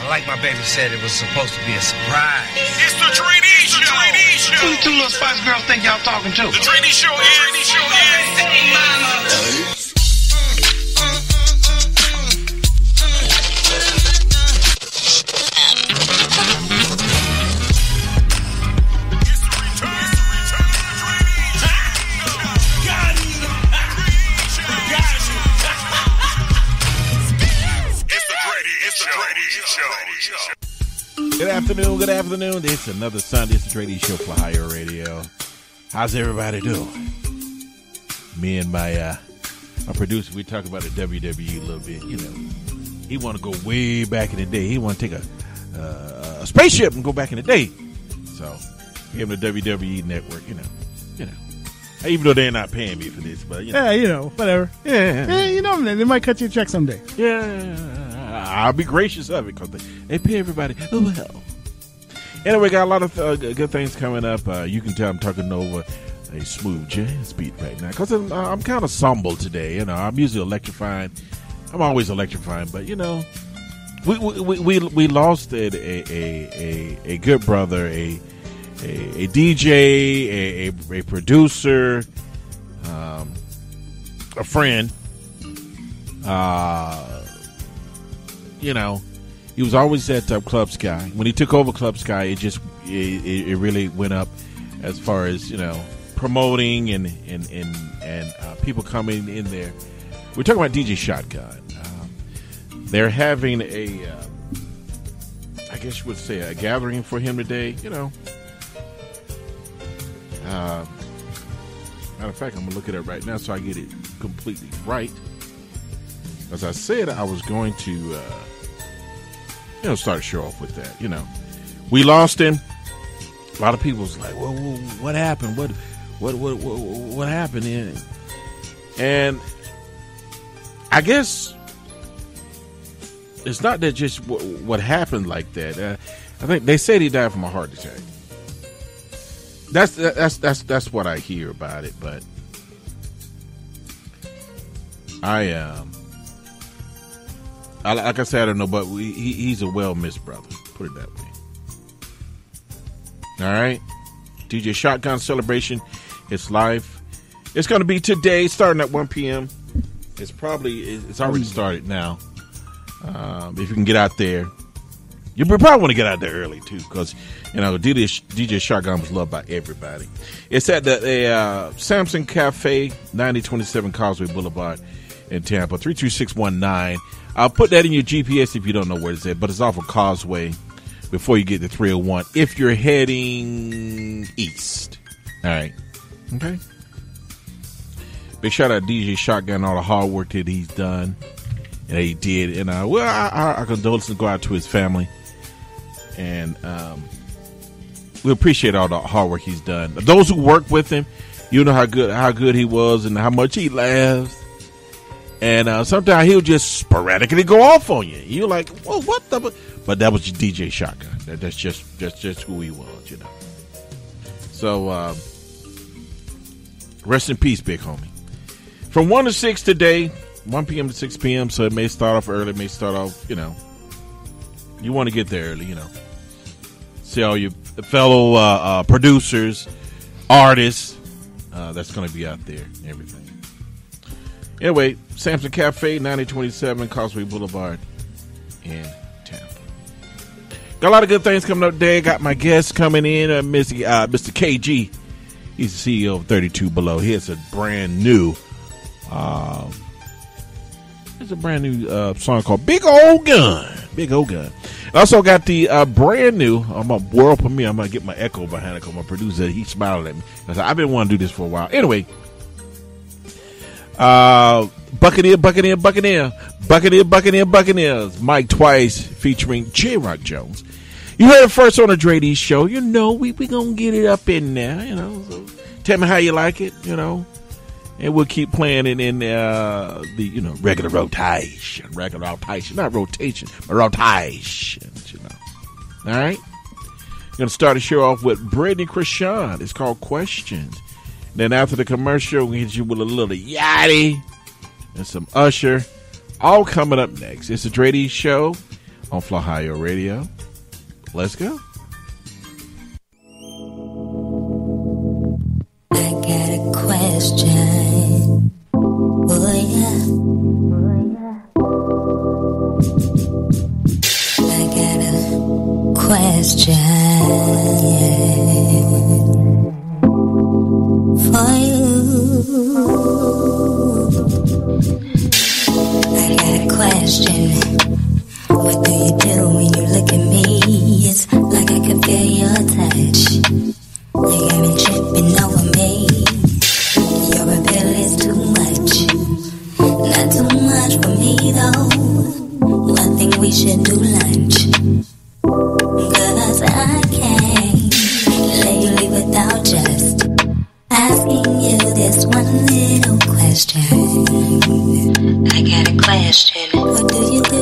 Like my baby said, it was supposed to be a surprise. It's the Dre D Show. Who the two little Spice Girls think y'all talking to? The Dre D Show is. Good afternoon. It's another Sunday. It's the Dre D Show for Higher Radio. How's everybody doing? Me and my producer, we talk about the WWE a little bit. You know, he want to go way back in the day. He want to take a spaceship and go back in the day. So, give him the WWE network. You know. Even though they're not paying me for this, but you know. Yeah, you know, whatever. Yeah, you know, they might cut you a check someday. Yeah, I'll be gracious of it because they pay everybody well. Anyway, got a lot of good things coming up. You can tell I'm talking over a smooth jazz beat right now because I'm kind of somber today. You know, I'm usually electrifying. I'm always electrifying, but you know, we lost a good brother, a DJ, a producer, a friend. You know. He was always at Club Sky. When he took over Club Sky, it really went up as far as, you know, promoting and people coming in there. We're talking about DJ Shotgun. They're having I guess you would say a gathering for him today. You know, matter of fact, I'm gonna look at it right now so I get it completely right. As I said, I was going to. Start the show off with that. You know, we lost him. A lot of people was like, "Well, what happened? What happened?" And I guess it's not that just what happened like that. I think they said he died from a heart attack. That's what I hear about it. But like I said, I don't know, but he's a well-missed brother. Put it that way. All right. DJ Shotgun Celebration. It's live. It's going to be today, starting at 1 p.m. It's already started now. If you can get out there. You probably want to get out there early, too, because, you know, DJ Shotgun was loved by everybody. It's at the Samson Cafe, 9027 Causeway Boulevard in Tampa, 33619. I'll put that in your GPS if you don't know where it's at, but it's off of Causeway before you get to 301 if you're heading east. All right. Okay. Big shout out to DJ Shotgun, all the hard work that he's done and that he did. And our condolences go out to his family. And we appreciate all the hard work he's done. Those who work with him, you know how good he was and how much he laughs. And sometimes he'll just sporadically go off on you. You're like, well, what the? But that was DJ Shotgun. That's just who he was, you know. So rest in peace, big homie. From 1 to 6 today, 1 p.m. to 6 p.m. So it may start off early, it may start off, you know. You want to get there early, you know. See all your fellow producers, artists that's going to be out there and everything. Anyway, Samson Cafe, 9027 Causeway Boulevard in Tampa. Got a lot of good things coming up today. Got my guests coming in, Mr. KG. He's the CEO of 32 Below. He has a brand new song called Big Old Gun. Big Old Gun. I also got the brand new, I'm a world premiere. I'm going to get my echo behind it because my producer, he smiled at me. I said, I've been wanting to do this for a while. Anyway, Buccaneers. Mike Twice featuring J. Rock Jones. You heard it first on the Dre D Show. You know, we going to get it up in there, you know. So tell me how you like it, you know. And we'll keep playing it in the, you know, regular rotation. Not rotation, but rotation, you know. All right? Going to start the show off with Brittany Krishan. It's called Questions. Then after the commercial, we hit you with a little Yachty and some Usher. All coming up next. It's the Dre D Show. on Flahio Radio. Let's go. I got a question. Oh yeah. I got a question for you. I got a question. What do you do when you look at me? It's like I can feel your touch. You got me tripping over me. Your appeal is too much. Not too much for me though. I think we should do lunch. 'Cause I can't let you leave without just asking you this one little question. I got a question. What do you do?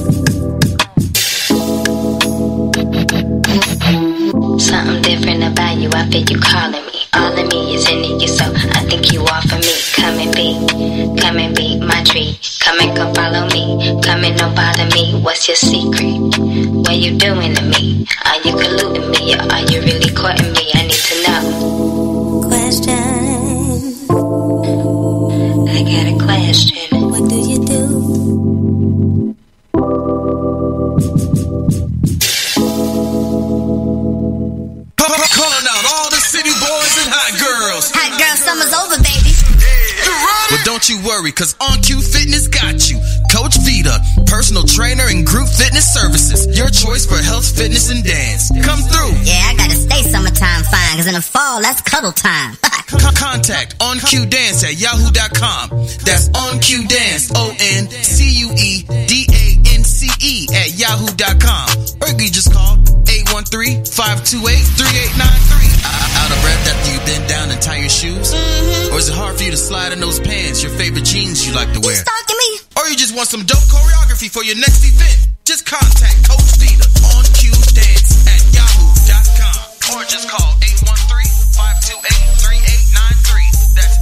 Something different about you, I feel you calling me. All of me is into you, so I think you are for me. Come and be my treat. Come and come follow me. Come and don't bother me. What's your secret? What you doing to me? Are you colluding me or are you really courting me? I need to know. Question. I got a question. What do you do? Calling out all the city boys and hot girls. Hot girl summer's over, baby. But don't you worry, cause On Q Fitness got you. Coach Vita, personal trainer and group fitness services. Your choice for health, fitness, and dance. Come through. Yeah, I gotta stay summertime fine, cause in the fall, that's cuddle time. Contact OnQDance at yahoo.com. That's OnQDance, OnCueDance at yahoo.com. Or you just call 813-528-3893. Out of breath after you've been down and tie your shoes? Or is it hard for you to slide in those pants, your favorite jeans you like to wear? You stalking me? Or you just want some dope choreography for your next event? Just contact Coach Vita on QDance at yahoo.com. Or just call 813-528-3893. That's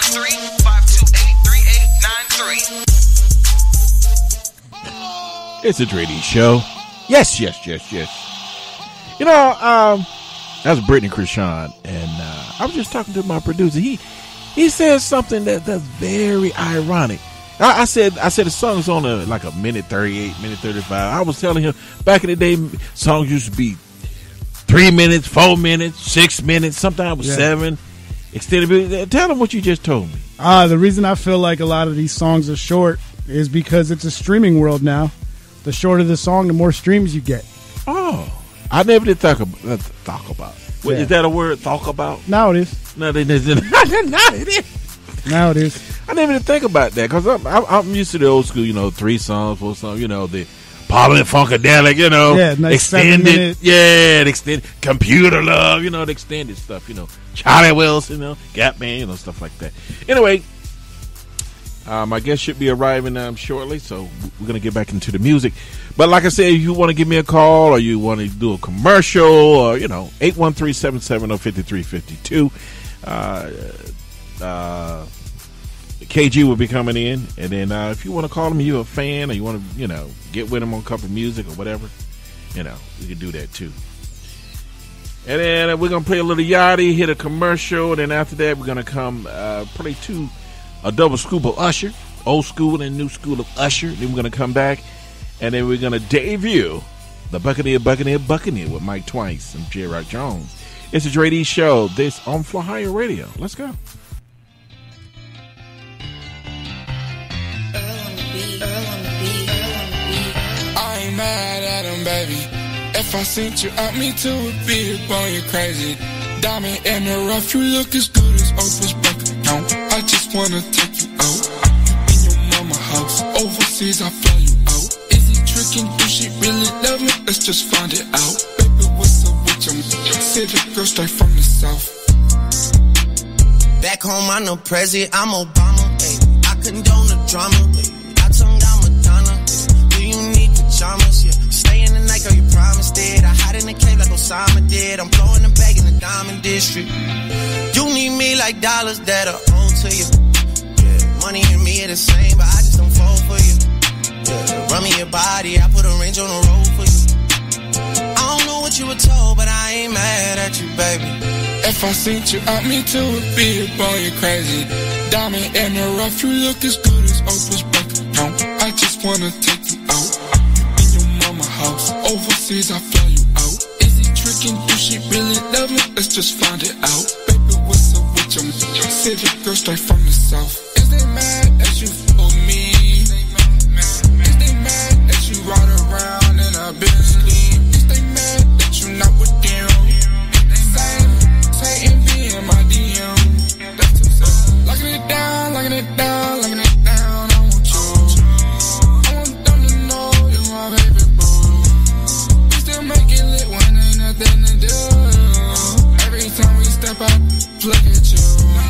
813-528-3893. It's a Dre D Show. Yes. You know, that's Brittany Krishan, and I was just talking to my producer. He says something that's very ironic. I said the song's on like a minute 38, minute 35. I was telling him back in the day, songs used to be 3 minutes, 4 minutes, 6 minutes, sometimes was 7. Extended. Tell him what you just told me. The reason I feel like a lot of these songs are short is because it's a streaming world now. The shorter the song, the more streams you get. Oh, I never did talk about. Wait, is that a word? Talk about? Now it is. No, it isn't. Now it is. I never even think about that because I'm used to the old school, 3 songs, 4 songs, the Parliament Funkadelic, extended, extended Computer Love, the extended stuff, Charlie Wilson, Gap Band, stuff like that. Anyway, my guest should be arriving shortly, so we're gonna get back into the music. But like I said, if you want to give me a call or you want to do a commercial, or 813-770-5352. KG will be coming in, and then if you want to call him, you're a fan, or you want to, get with him on a couple of music or whatever, we can do that too. And then we're gonna play a little Yachty, hit a commercial, and then after that, we're gonna come play a double scoop of Usher, old school and new school of Usher. Then we're gonna come back, and then we're gonna debut the Buccaneer with Mike Twice and J. Rock Jones. It's a Dre D Show. This on Flahio Radio. Let's go. I ain't mad at him, baby. If I sent you out, me too would be upon you crazy. Diamond in the rough, you look as good as Oprah's bank account. I just wanna take you out in your mama house. Overseas, I fly you out. Is he tricking? Do she really love me? Let's just find it out. Baby, what's up with your city girl straight from the south? Back home, I'm no president, I'm Obama. Ay, I condone the drama. Ay, I tongue down Madonna. Ay, do you need pajamas? Yeah, stay in the night, girl, you promised it. I hide in the cave like Osama did. I'm blowing the bag in the diamond district. You need me like dollars that are owed to you. Yeah, money and me are the same, but I just don't fall for you. Yeah, run me your body, I put a range on the road If I sent you out, me too would be a boy, you crazy. Diamond in the rough, you look as good as Oprah's bank account. I just wanna take you out. In your mama house, overseas I fly you out. Is he tricking? Do she really love me? Let's just find it out. Baby, what's up with your city girl straight from the south? Is they mad that you for me? Is they mad that you ride around in a Bentley? Is they mad that you not with them? Say envy in my DM. That's too sad. Locking it down, locking it down, locking it down. I want you. I want them to know you're my baby boo. We still make it lit when ain't nothing to do. Every time we step out, look at you.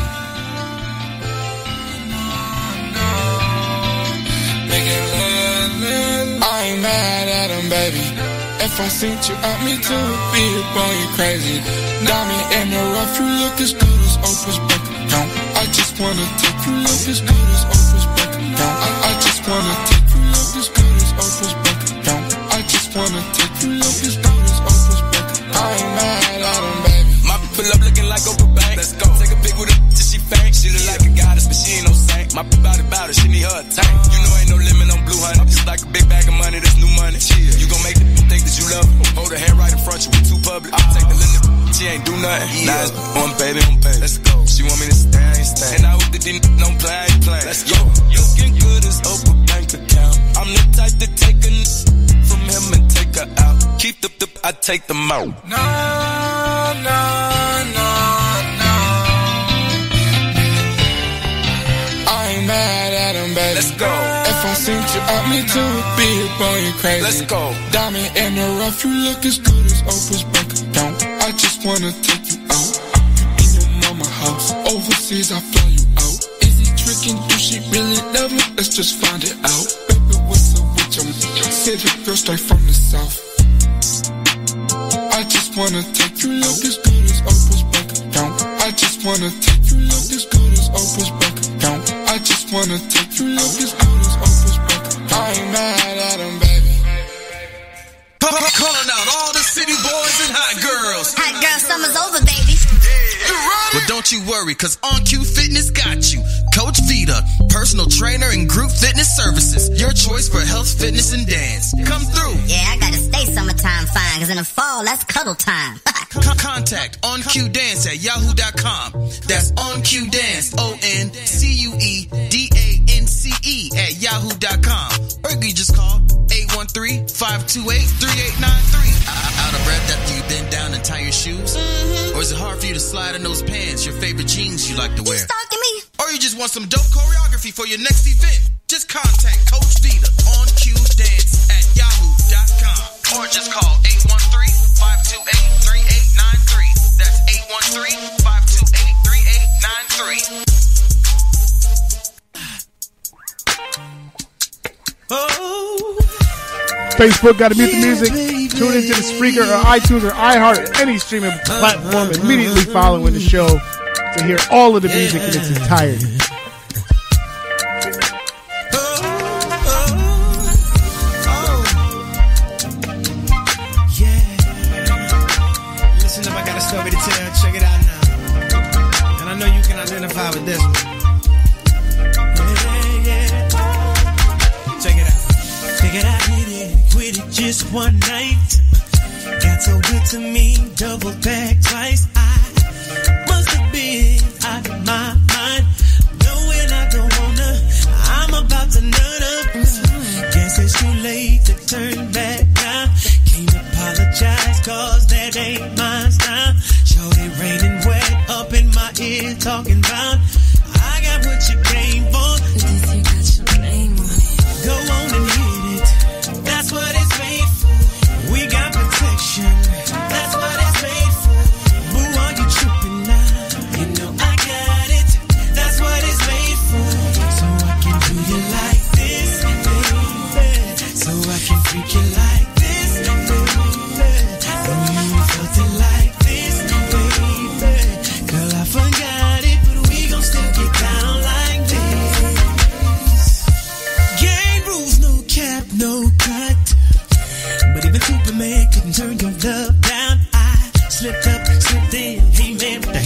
Make it lit. I ain't mad at him, baby. If I sent you out, me too would be a boy, you crazy. Diamond in the rough, you look as good as Oprah's bank account. I just wanna take you look as good as Oprah's bank account. I just wanna take you look as good as Oprah's bank account. I just wanna take you look as good as Oprah's bank account. I ain't mad at him, baby. My pull up looking like Oprah Bank. Let's go. Take a pic with her till she faint. She look like a goddess, but she ain't no saint. My body about her, she need her a tank. You know ain't no limit on blue honey. It's like a big bag of money, that's new money. You gon' make the think that you love her. Hold her hand right in front, you we too public. Take the limit, she ain't do nothing. Now it's on baby, on baby. Let's go. She want me to stay, I ain't stay. And I hope that these don't play, I ain't play. Let's go. You looking good as Oprah bank account. I'm the type to take a from him and take her out. Keep the I take them out. No, no, no, no. I ain't mad at him, baby. Let's go. If I sent you out, me too would be a boy, you crazy. Let's go. Diamond in the rough, you look as good as Oprah's bank account. I just wanna take you out. In your mama house, overseas I fly you out. Is he tricking? Do she really love me? Let's just find it out. Baby, what's up with your city girl straight from the south? I just wanna take you look as good as Oprah's bank account. I just wanna take you look as good as Oprah's bank account. I just wanna take you look as good as Oprah's bank account. I ain't mad at him, baby. Calling out all the city boys and hot girls. Hot girl summer's over, baby. But don't you worry, cause On Cue Fitness got you. Coach Vita, personal trainer and group fitness services. Your choice for health, fitness, and dance. Come through. Yeah, I gotta stay summertime fine, cause in the fall, that's cuddle time. Contact OnCueDance at yahoo.com. That's OnCueDance, OnCueDance at yahoo.com. Or you can just call 813-528-3893. Out of breath after you've been down and tie your shoes? Or is it hard for you to slide in those pants, your favorite jeans you like to wear? You stalking me? Or you just want some dope choreography for your next event? Just contact Coach Vita on QDance at yahoo.com. Or just call 813-528-3893. That's 813-528-3893. Facebook, gotta mute the music. Tune into the Spreaker or iTunes or iHeart or any streaming platform immediately following the show to hear all of the music in its entirety. Listen up, I got a story to tell. Check it out now. And I know you can identify with this one. Check it out. Figured I did it, quit it just one night. Got so good to me, double back twice. I must have been out of my mind, knowing I don't wanna. I'm about to nut up. Guess it's too late to turn back now. Can't apologize, cause that ain't mine now. Shorty raining wet up in my ear, talking about I got what you came for. You got your name on it. Go on and hit it. That's what it's made for. We got protection. That's what it's made for. Boo, are you tripping now? You know I got it. That's what it's made for. So I can do you like this, baby. So I can freak you like this, baby. Know you felt it like this, baby. Girl, I forgot it, but we gon' still get down like this. Game rules, no cap, no cut. But even Superman couldn't turn your love down. I slipped up, slipped in. Hey man,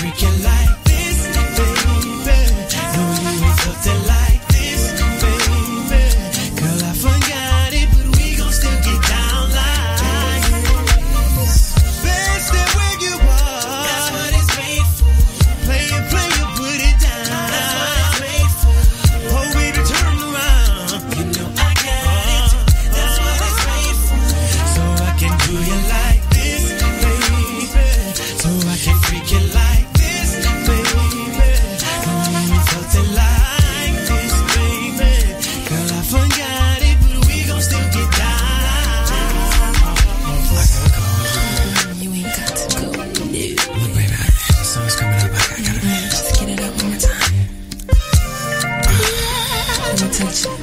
freak you like this, baby. No, you ain't felt it like this, baby. Girl, I forgot it, but we gon' still get down like this. Best stay where you are. That's what it's made for. Play it, put it down. That's what it's made for. Oh, baby, turn around. You know I got it. That's what it's made for. So I can do you like this, baby. So I can freak you like this, baby. No, you ain't felt it like this, baby. Girl, I forgot it, but we gon' still get down. I gotta go. You ain't got to go. Look, baby, the song's coming up. I gotta Just get it up one more time. Let me touch it.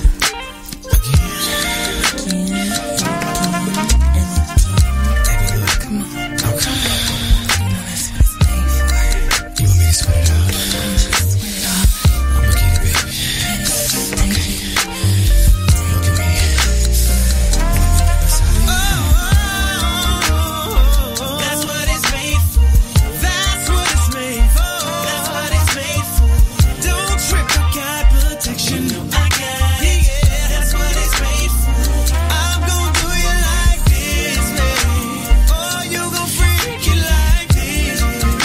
Come on. Okay. You know that's what it's made for. You want me to sweat it out? Just sweat it off. I'ma get it, baby. Thank you. Look at me. That's what it's made for. That's what it's made for. That's what it's made for. Don't trip, I got protection. No, I got it. Yeah, that's what it's made for. I'm gon' do you like this, baby. Oh, you gon' freak you like this.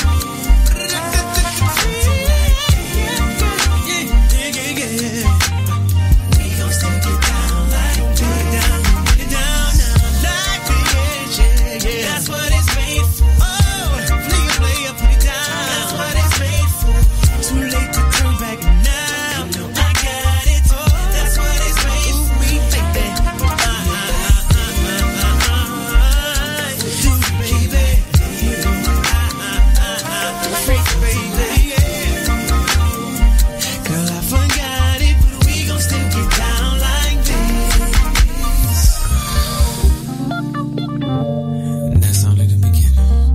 Yeah. We gon' still get down like this. Get down now like this. Yeah. That's what it's made for. Oh, play it, put it down. That's what it's made for. Too late to turn back now. No, I got it. That's what it's made for. We make that. Do baby. Freak, baby. Girl, I forgot it, but we gon' still get down like this. And that's only the beginning.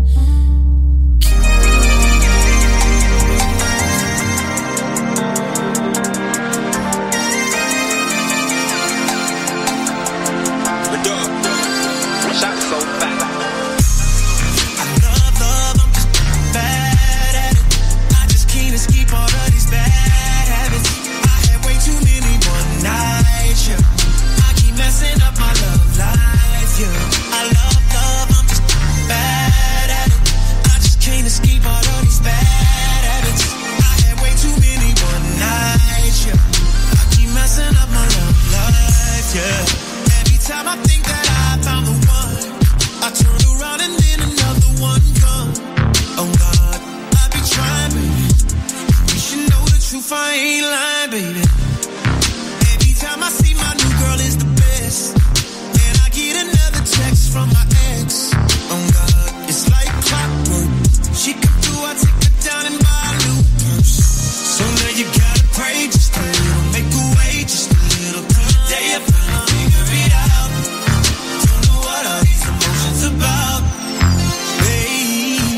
Shot so fat. I love, I'm just bad at it. I just can't escape all of these bad habits. I had way too many one nights, yeah. I keep messing up my love life, yeah. I love, I'm just bad at it. I just can't escape all of these bad habits. I had way too many one nights, yeah. I keep messing up my love life, yeah. Every time I think that I found the one, I turn around and then another one come. Oh God, I be trying, baby. You should know the truth, I ain't lying, baby. Every time I see my new girl is the best, and I get another text from my ex. Oh God, it's like clockwork. She come through, I take her down and buy a new purse. So now you gotta pray just a little, make a way just a little. Today I finally figure it out. Don't know what all these emotions about, baby.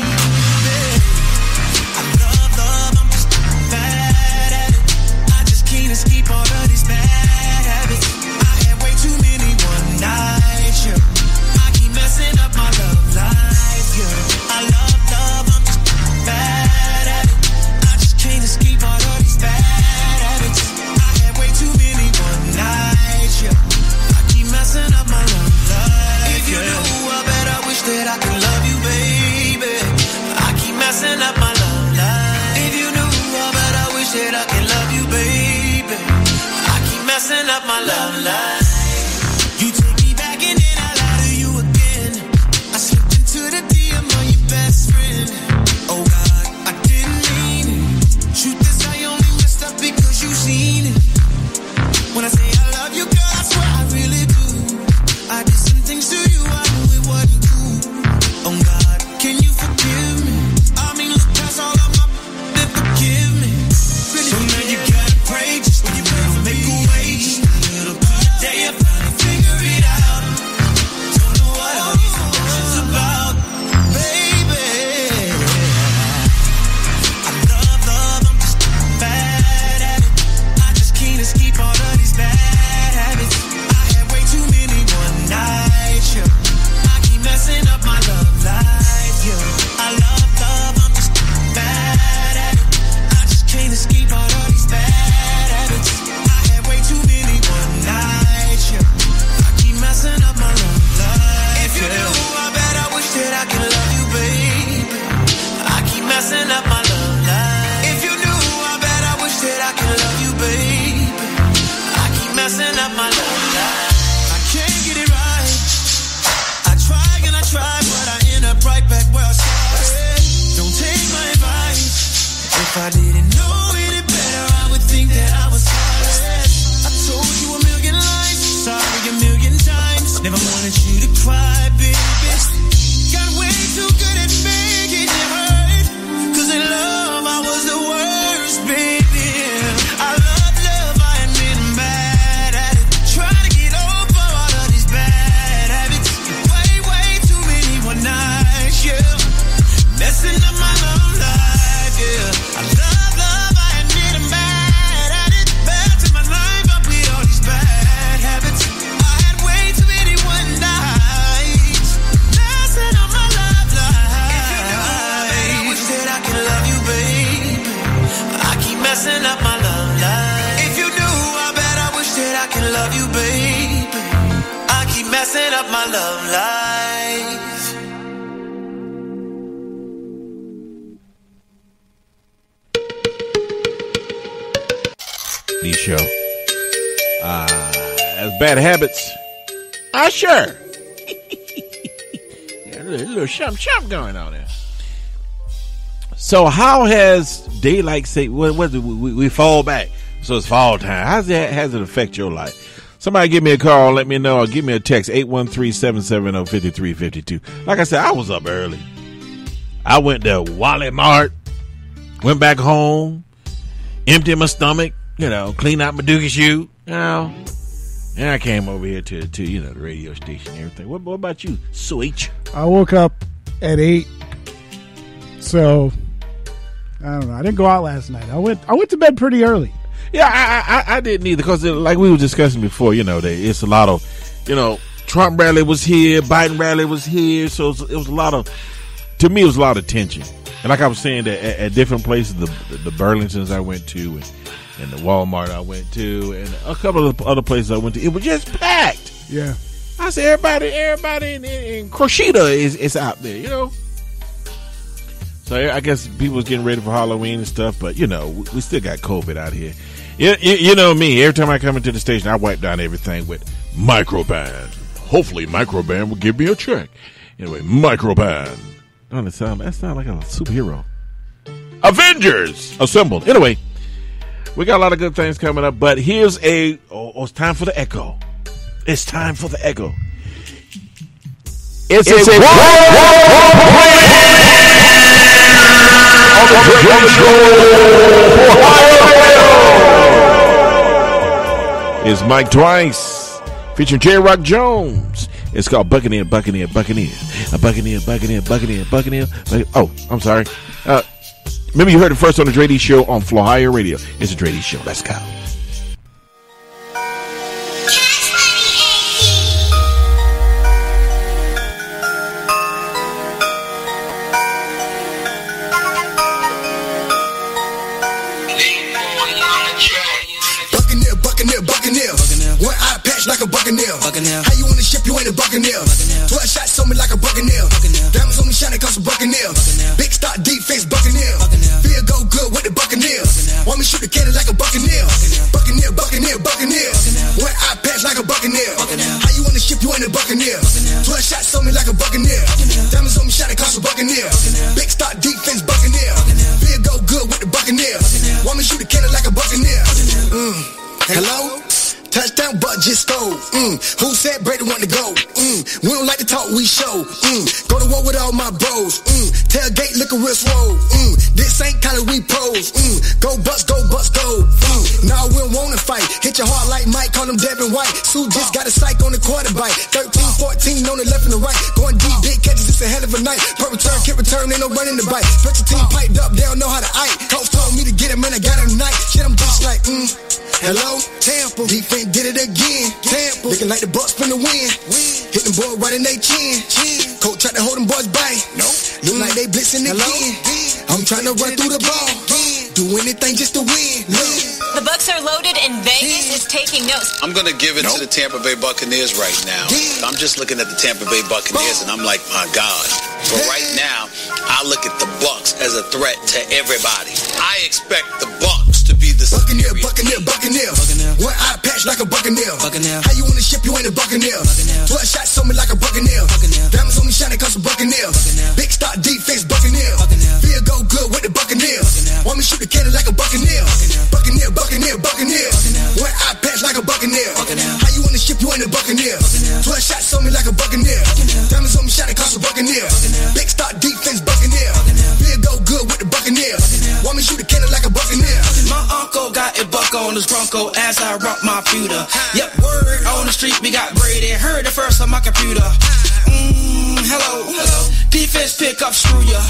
I love, I'm just bad at it. I just can't escape all of these bad habits. I had way too many one nights, yeah. I keep messing up my love life, yeah. I love, I'm just bad at it. I just can't escape all of these bad habits. I had way too many one nights, yeah. I keep messing up my love life. If you knew, I bet I wish that I could love you, baby. I keep messing up my love life. If you knew, I bet I wish that I could love you, baby. I keep messing up my love life. You take me back and then I lie to you again. I slipped into the DM of your best friend. Oh God, I didn't mean it. Truth is, I only messed up because you seen it. When I say I love you, girl, I swear I really do. I did some things to you, I knew it wasn't cool. Oh God, can you forgive me? I mean, look past all of my and forgive me. So now you gotta pray just a little, make a way just a little. If I didn't know any better, I would think that I was heartless. I told you a million lies, sorry a million times. Never wanted you to cry, baby. Got way too good at making it hurt. Cause in love I was the worst, baby. I love, I admit I'm bad at it. Trying to get over all of these bad habits. Way too many one nights, yeah. Messing up my love life, yeah. I love, I admit I'm bad at it. Bad to my life, up with all these bad habits. I had way too many one nights. Messing up my love life. I wish that I could love you, babe. I keep messing up my love life. If you knew, I bet I wish that I could love you, babe. I keep messing up my love life. D Show. That's Bad Habits. Sure. Yeah, a little something going on there. So how has daylight saving, we fall back, so it's fall time. Has it affect your life? Somebody give me a call, let me know, or give me a text, 813-770-5352. Like I said, I was up early. I went to Wally Mart, went back home, emptied my stomach, clean out my dookie shoe, and I came over here to the radio station and everything. What about you, Switch? I woke up at 8, so I don't know. I didn't go out last night. I went to bed pretty early. Yeah, I didn't either, because like we were discussing before, it's a lot of, Trump rally was here, Biden rally was here, so it was a lot of, to me, it was a lot of tension. And like I was saying, that at different places, the Burlingtons I went to, and the Walmart I went to, and a couple of other places I went to, it was just packed. Yeah. I said, everybody in Crochita is out there, So I guess people was getting ready for Halloween and stuff, but, we still got COVID out here. You know me, every time I come into the station, I wipe down everything with Microban. Hopefully Microban will give me a check. Anyway, Microban. That sound like a superhero. Avengers Assembled. Anyway, we got a lot of good things coming up, but here's it's time for the echo. It's time for the echo. It's a It's Mike Twice featuring J. Rock Jones. It's called Buccaneer. Oh, I'm sorry. Maybe you heard it first on the Dre D Show on Florida Radio. It's the Dre D Show. Let's go. One eye patch like a Buccaneer. How you on the ship, you ain't a Buccaneer. 12 shots on me like a Buccaneer. Diamonds on me shining cause a Buccaneer. Big start defense Buccaneer. Feel go good with the Buccaneer. Want me shoot the cannon like a Buccaneer. Buccaneer. One eye patch like a Buccaneer. How you on the ship, you ain't a Buccaneer. 12 shots on me like a Buccaneer. Diamonds on me shining cause a Buccaneer. Big start defense Buccaneer. Feel go good with the Buccaneer. Want me shoot the cannon like a Buccaneer. Hello? Touchdown, but just stole. Who said Brady want to go? We don't like to talk, we show. Go to war with all my bros. Tailgate looking real swole. This ain't kinda we pros. Go bust, go. Nah, we don't wanna fight. Hit your heart like Mike, call him Devin White. Sue just got a psych on the quarterback. 13, 14 on the left and the right. Going deep, big catches, it's a hell of a night. Per return, kick return, ain't no running the bike. Special team piped up, they don't know how to ike. Coach told me to get him, and I got him tonight. Shit, I'm just like, hello, Tampa. Defense did it again. Tampa. Looking like the Bucks finna win. Hit them boys right in they chin. Coach tried to hold them boys back. Look like they blitzing again. I'm trying to run through the ball. Do anything just to win. The Bucks are loaded and Vegas is taking notes. I'm going to give it to the Tampa Bay Buccaneers right now. I'm just looking at the Tampa Bay Buccaneers and I'm like, my God. But right now, I look at the Bucks as a threat to everybody. I expect the Bucks to be the Buccaneer. One eye patch like a Buccaneer. How you on the ship, you ain't a Buccaneer. 12 shots on me like a Buccaneer. Diamonds on me shining cause a Buccaneer. Big start defense Buccaneer. Feel go good with the Buccaneer. Want me shoot the Want me shoot a cannon like a buccaneer. My uncle got a buck on his Bronco as I rock my pewter. Yep, word on the street, we got Brady. Heard it first on my computer. Hello. Defense pick up, screw ya.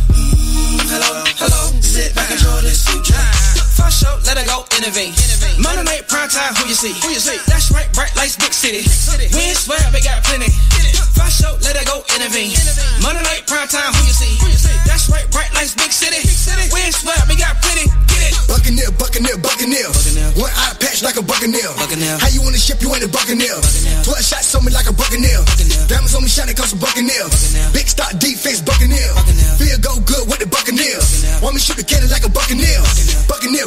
Hello. Sit back, enjoy this suture. First show, let it go, innovate. Monday night, prime time, who you see? That's right, bright lights, big city. We ain't swear, we got plenty. First show, let it go, innovate. Monday night, prime time, who you see? That's right, bright lights, big city. We ain't swear, we got plenty. Get it. Buccaneer. One eye patch like a buccaneer. How you on the ship, you ain't a buccaneer. 12 shots on me like a buccaneer. Diamonds on me shining cause a buccaneer. Big stock defense, buccaneer. Feel go good with the buccaneer. Want me shoot a cannon like a buccaneer. Buccaneer.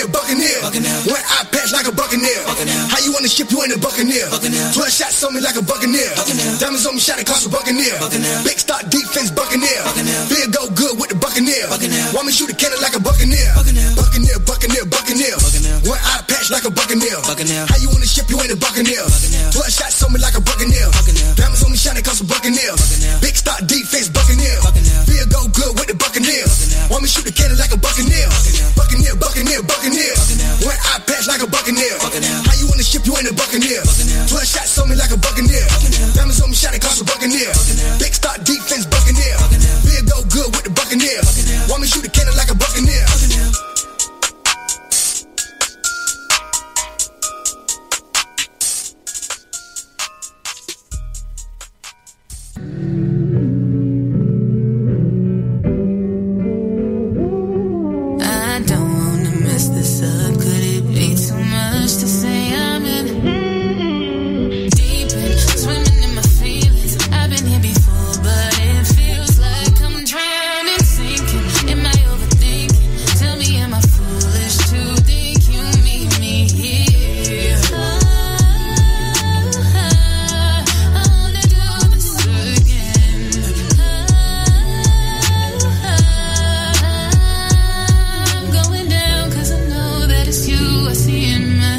One eye patch like a buccaneer. How you on the ship, you ain't a buccaneer. 12 shots on me like a buccaneer. Diamonds on me shining cause a buccaneer. Big stock defense, buccaneer. Feel go good with the buccaneer. Want me shoot a cannon like a buccaneer. Buccaneer. One eye patch like a buccaneer. How you on the ship, you ain't a buccaneer. 12 shots on me like a buccaneer. Diamonds on me shining cause a buccaneer. Big stock defense, buccaneer. Feel go good with the buccaneer. Want me shoot a cannon like a buccaneer. Buccaneer. One eye patch like a buccaneer. How you on the ship, you ain't a buccaneer. 12 shots on me like a buccaneer. Diamonds on me shining cause a buccaneer. Big stock defense, buccaneer. Feel go good with the buccaneer. Want me shoot a cannon like a buccaneer. See in my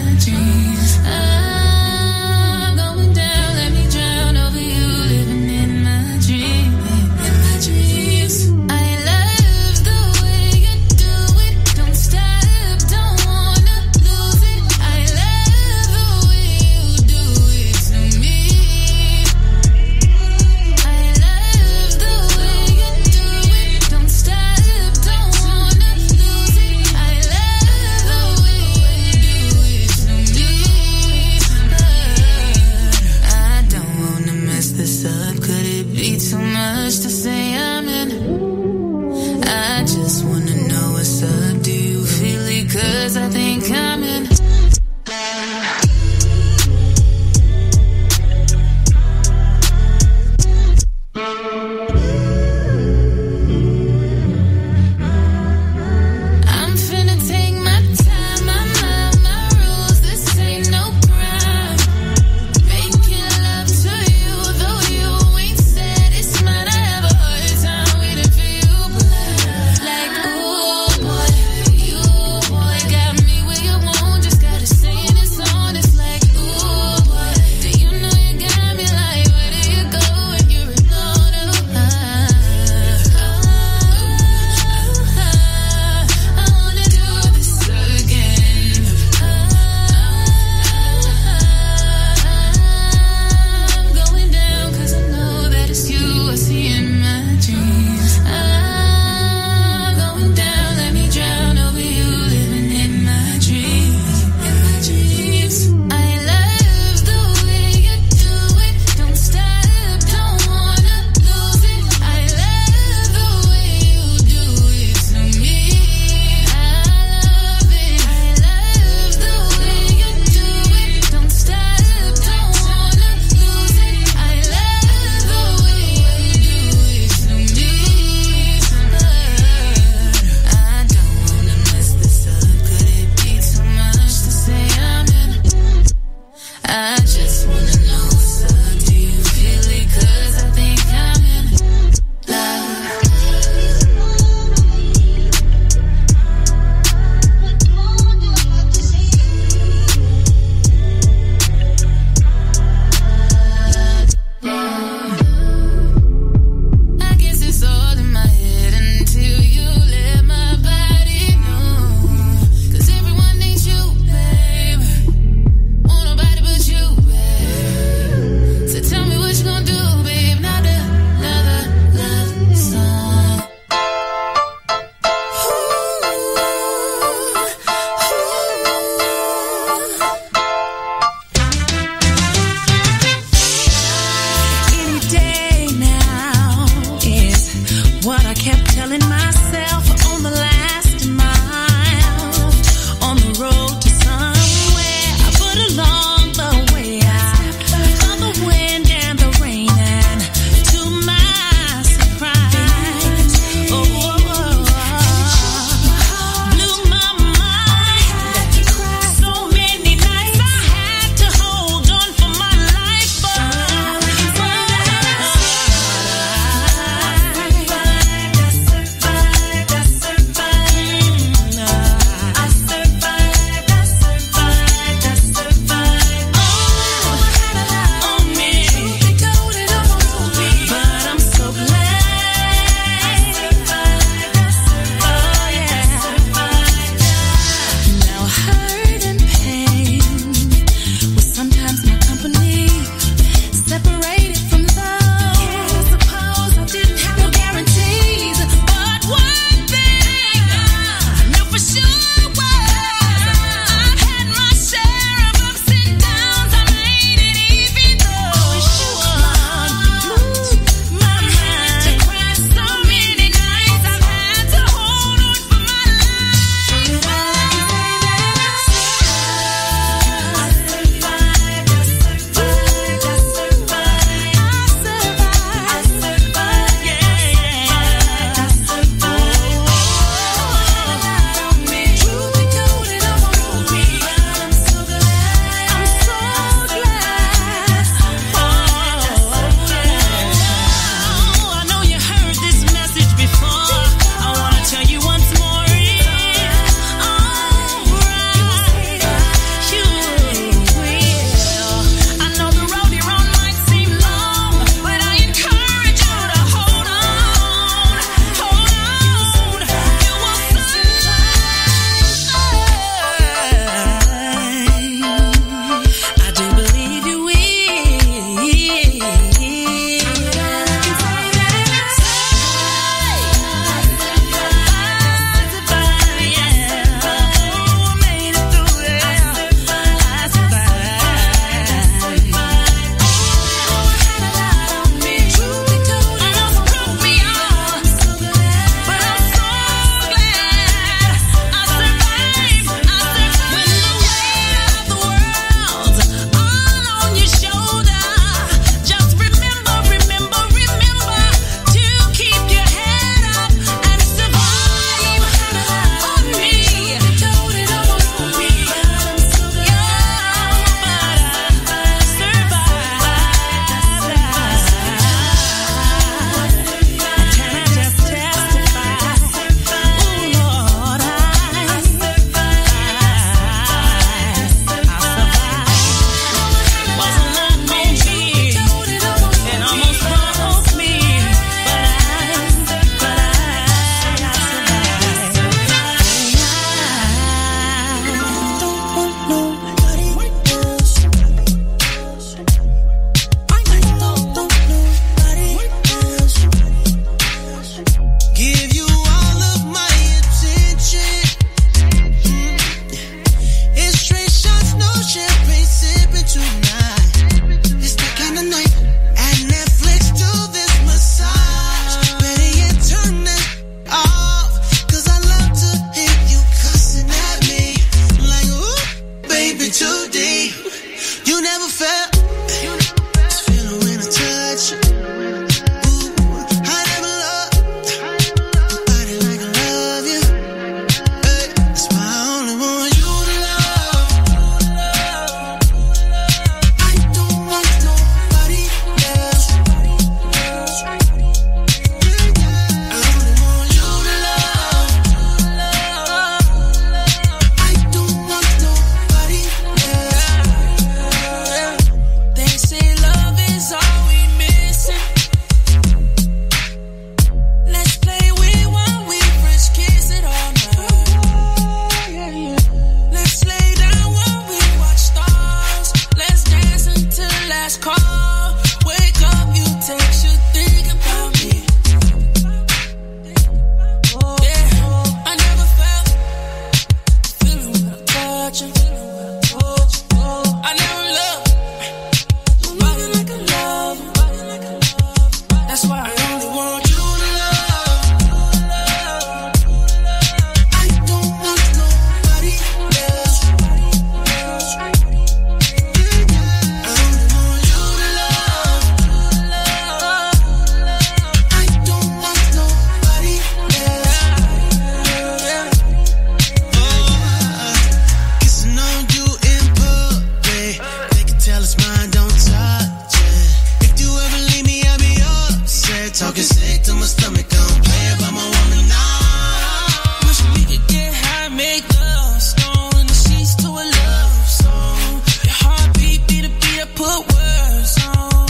make love stone in the sheets to a love song. Your heartbeat beat a beat I put words on.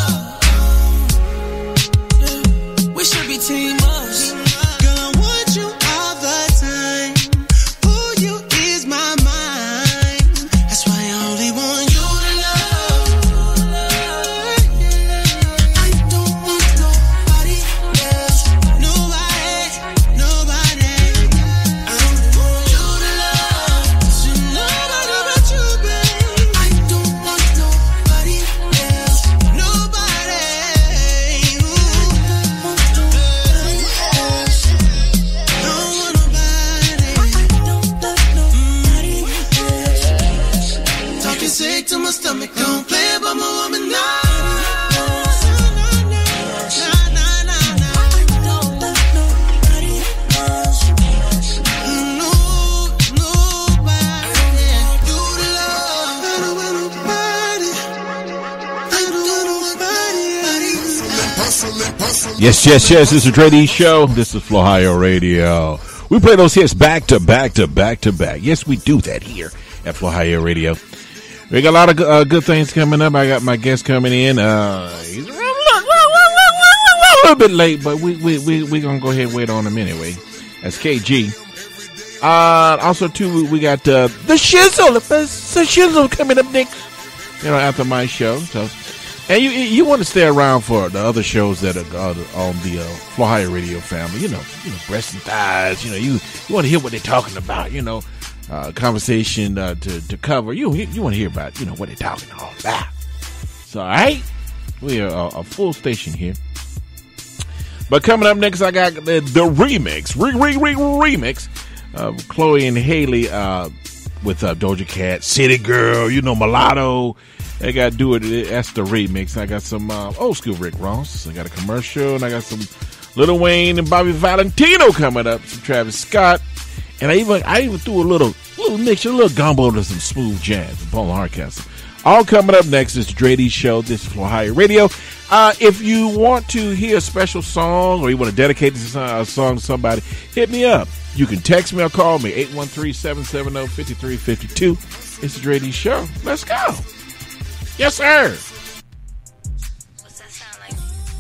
Yeah. We should be team ups. Girl, I want you all the time. Who you is my mind. That's why I only want you to love. I don't want nobody else. Nobody. I only want you to love. So nobody but you, babe. I don't want nobody else. Nobody. Talking sick to my stomach, don't play about my woman now. Yes. This is Dre D Show. This is Flahio Radio. We play those hits back to back to back to back. Yes, we do that here at Flahio Radio. We got a lot of good things coming up. I got my guest coming in. He's a little bit late, but we gonna go ahead and wait on him anyway. That's KG. Also too, we got the Shizzle coming up next. After my show. So. And you want to stay around for the other shows that are on the Flahio Radio family. You know, breasts and thighs. You want to hear what they're talking about. Conversation to cover. You want to hear about what they're talking all about. So, all right, we are a full station here. But coming up next, I got the remix, remix of Chloe and Haley with Doja Cat, City Girl. Mulatto. I got to do it. That's the remix. I got some old school Rick Ross. I got a commercial, and I got some Lil Wayne and Bobby Valentino coming up. Some Travis Scott, and I even threw a little mix, a little gumbo to some smooth jazz from Paul Hardcastle. All coming up next is the Dre D Show. This is Flahio Radio. If you want to hear a special song or you want to dedicate a song to somebody, hit me up. You can text me or call me 813-770-5352. It's the Dre D Show. Let's go. Yes, sir. What's that sound like?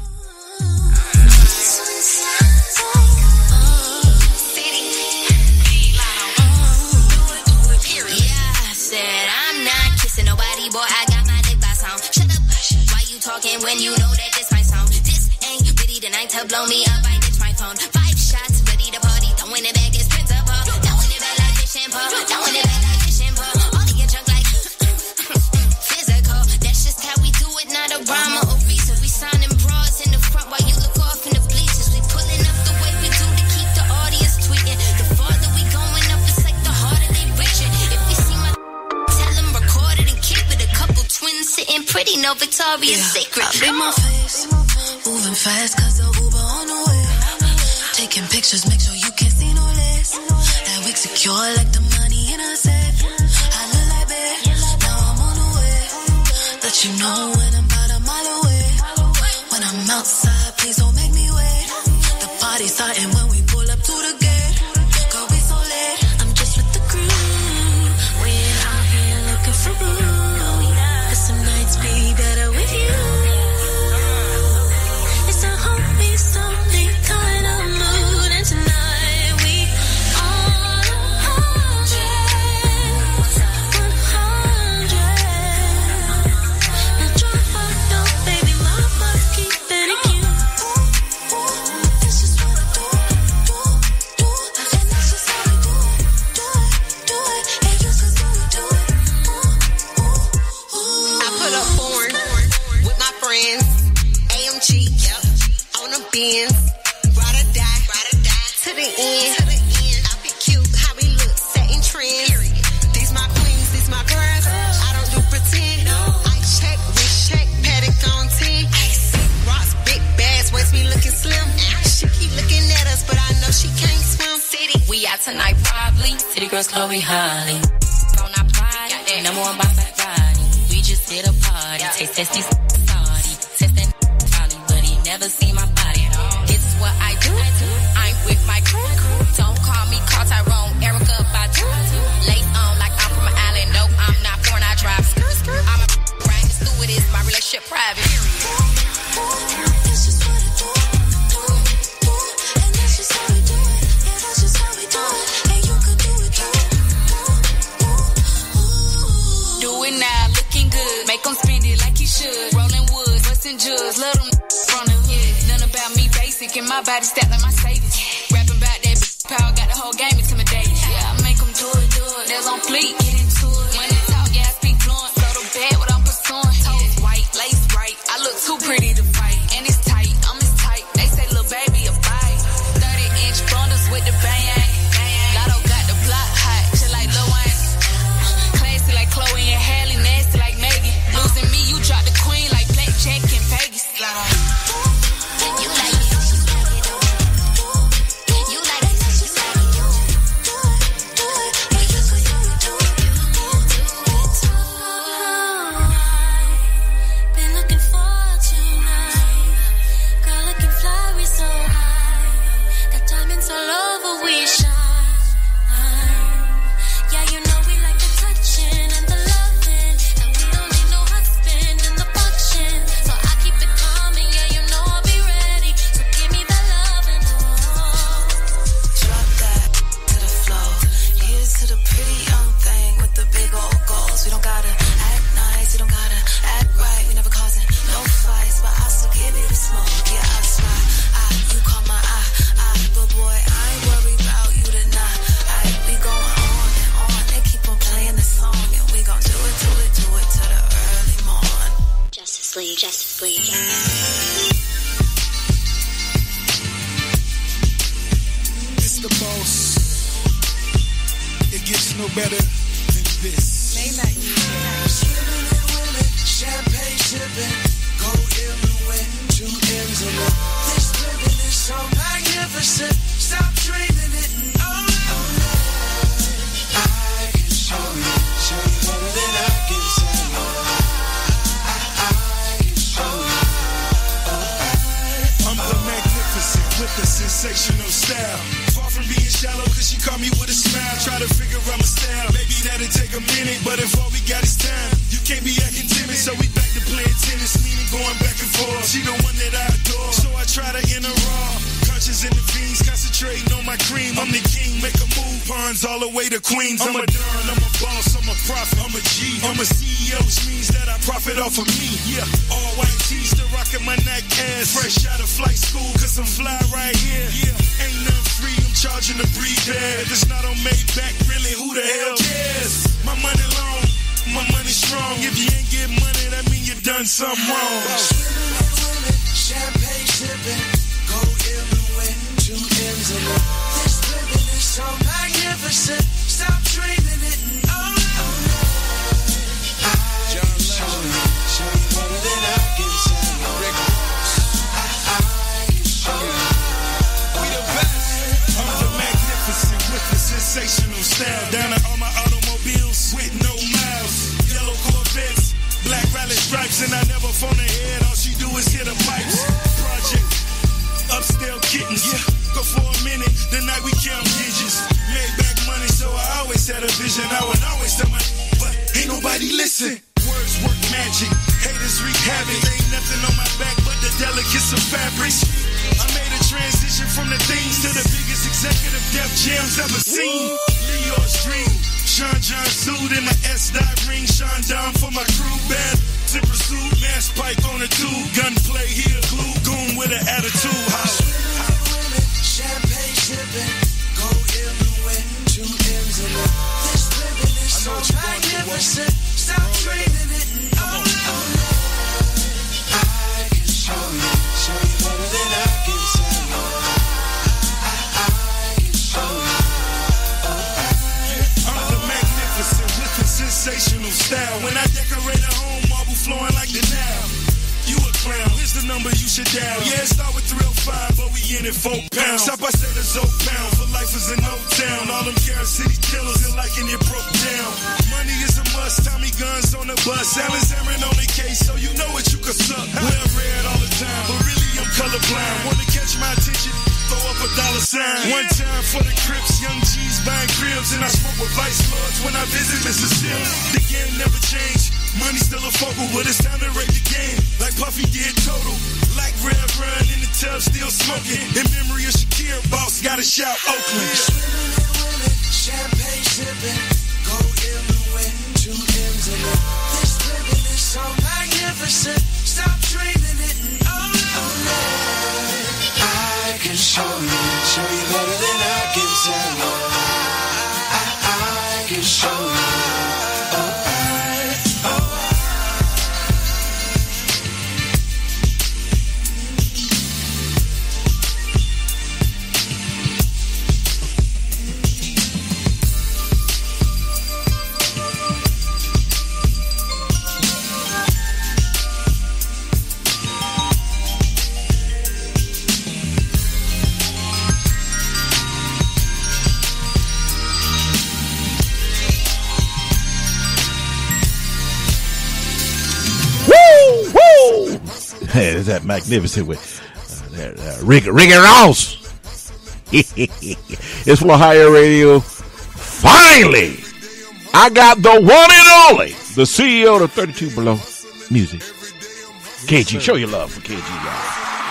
Yeah, I said I'm not kissing nobody, boy. I got my lip gloss on. Shut up. Why you talking when you know that this my song? This ain't witty tonight to blow me up. I ditch my phone. 5 shots, ready to party. Throwing it back, it's principal. Throwing it back like fish and pole. Throwing it back like fish and pole. All in your junk like physical. That's just how we do it, not a rhyme or a reason. We signing broads in the front while you look off in the bleachers. We pulling up the way we do to keep the audience tweeting. The farther we going up, it's like the harder they reaching. If we see my tell them record it and keep it. A couple twins sitting pretty, no Victoria's Secret. Be my face, moving fast cause the Uber on the way. Taking pictures, make sure you can't see no less. That wig secure like the money in a safe. I look like babe, now I'm on the way. Let you know when I'm about a mile away. When I'm outside, please don't make me wait. The party's starting when we pull up to the gate. Girl, we so late, I'm just with the crew. We ain't out here looking for blue. Cause some nights be better with you. It's a homie, something kind of mood. And tonight we all 100. Now try fucked up, baby, my fuck keep it cute. That's just what I do. And that's just how we do it. And you just gonna do it. I put up porn with my friends. AMG, on the Benz. Ride or die to the end. I be cute, how we look, setting trends. These my queens, these my girls. I don't do pretend. I check, we check, paddock on 10. Rocks, big bags, waist me looking slim. She keep looking at us, but I know she can't swim. City, We out tonight probably. City girls, Chloe, Holly. On our body, number one by Ferrari. We just hit a party. Taste testy, salty. Test that probably, but he never seen my body. This is what I do. I'm with my crew. Don't call me, call Tyrone, Erica, by in my body, stacked like my savings. Rapping about that power, got the whole game intimidated. Yeah, I make them do it. Nails on fleek, get into it. When they talk, yeah, I speak fluent. So the bad, what I'm pursuing. Toes white, lace right. I look too pretty to fight. And it's tight, I'm as tight. They say, little baby, a bite. 30-inch bundles with the bang. Lotto got the block hot, shit like Lil Wayne. Classy like Chloe and Halle, nasty like Megan. Losing me, you drop the queen like blackjack in Vegas. You like me. It's the boss. It gets no better than this. Swimming and women, champagne sipping, go in the wind, 2 M's a lot. This living is so magnificent. Stop dreaming it. Oh, I can show you better than I can say. I'm the magnificent with the sensational style. Far from being shallow, cause she caught me with a smile. Try to figure out my style. Maybe that'll take a minute, but if all we got is time, you can't be acting timid. So we back to playing tennis, meaning going back and forth. She the one that I adore, so I try to enter raw. Conscious in the fiends, concentrating on my cream. I'm the king, make a move, pawns all the way to Queens. I'm a don, I'm a boss, I'm a prophet, I'm a G. I'm a CEO, which means that I profit off of me. Yeah, all white tees, still rocking my neck ass. Fresh out of flight school, cause I'm fly right here. Yeah, ain't nothing free, I'm charging to breathe there. If it's not on Maybach, really, who the hell cares? My money long, my money strong. If you ain't get money, that mean you done something wrong. Swimming and women, champagne sipping, go in the wind, 2 M's a lot. This living is so magnificent. Stop dreaming it. Oh, I can show you better than I can say. I can show you. We the best. I'm the magnificent with the sensational style. Down at all my automobiles with no miles. Yellow Corvettes, black rally stripes, and I never phone ahead. All she do is hit the pipes. Project, upscale kittens. Yeah, go for a minute. The night we count digits. Made back money, so I always had a vision. I would always tell my, but ain't nobody listen. Words work magic. Haters wreak havoc. Ain't nothing on my back but the delicates of fabrics. I made a transition from the things to the biggest executive Def Jam's ever seen. Leo's dream. Sean John suit in my S-Dot ring. Sean Don for my crew. Bad zipper suit. Mass pike on a tube. Gunplay here. Glue. Goon with an attitude. Women, champagne sipping. Go in the wind. 2 M's a lot. This living is so magnificent. Stop dreaming it. Oh, I can show you better than I can say. I can show you. I'm the magnificent with the sensational style. When I decorate a home, marble flowing like the Nile. You a clown, here's the number you should dial. Yeah, it start with 305, but we in it 4 pounds. Stop, I say the Zoe pound, for life is in O-Town. All them Carol City killers and liking it broke down. Money is a must, Tommy guns on the bus. Alan's Aaron on the case, so you know what you can suck. Wear red all the time, but really I'm colorblind. Wanna catch my attention? Throw up a $sign. One time for the Crips, young G's buying cribs, and I smoke with vice lords when I visit Mississippi. The game never changed, money still a focal, but it's time to rate the game like Puffy did Total. Like Red Run in the tub, still smoking. In memory of Shakir, boss gotta shout Oakland. Swimming and women, champagne sipping, go in the wind, 2 M's a lot. This living is so magnificent. Stop dreaming it. Oh, I can show you. Hey, there's that magnificent with Ricky Ross. It's for Higher Radio. Finally, I got the one and only, the CEO of 32 Below Music. KG, show your love for KG, guys.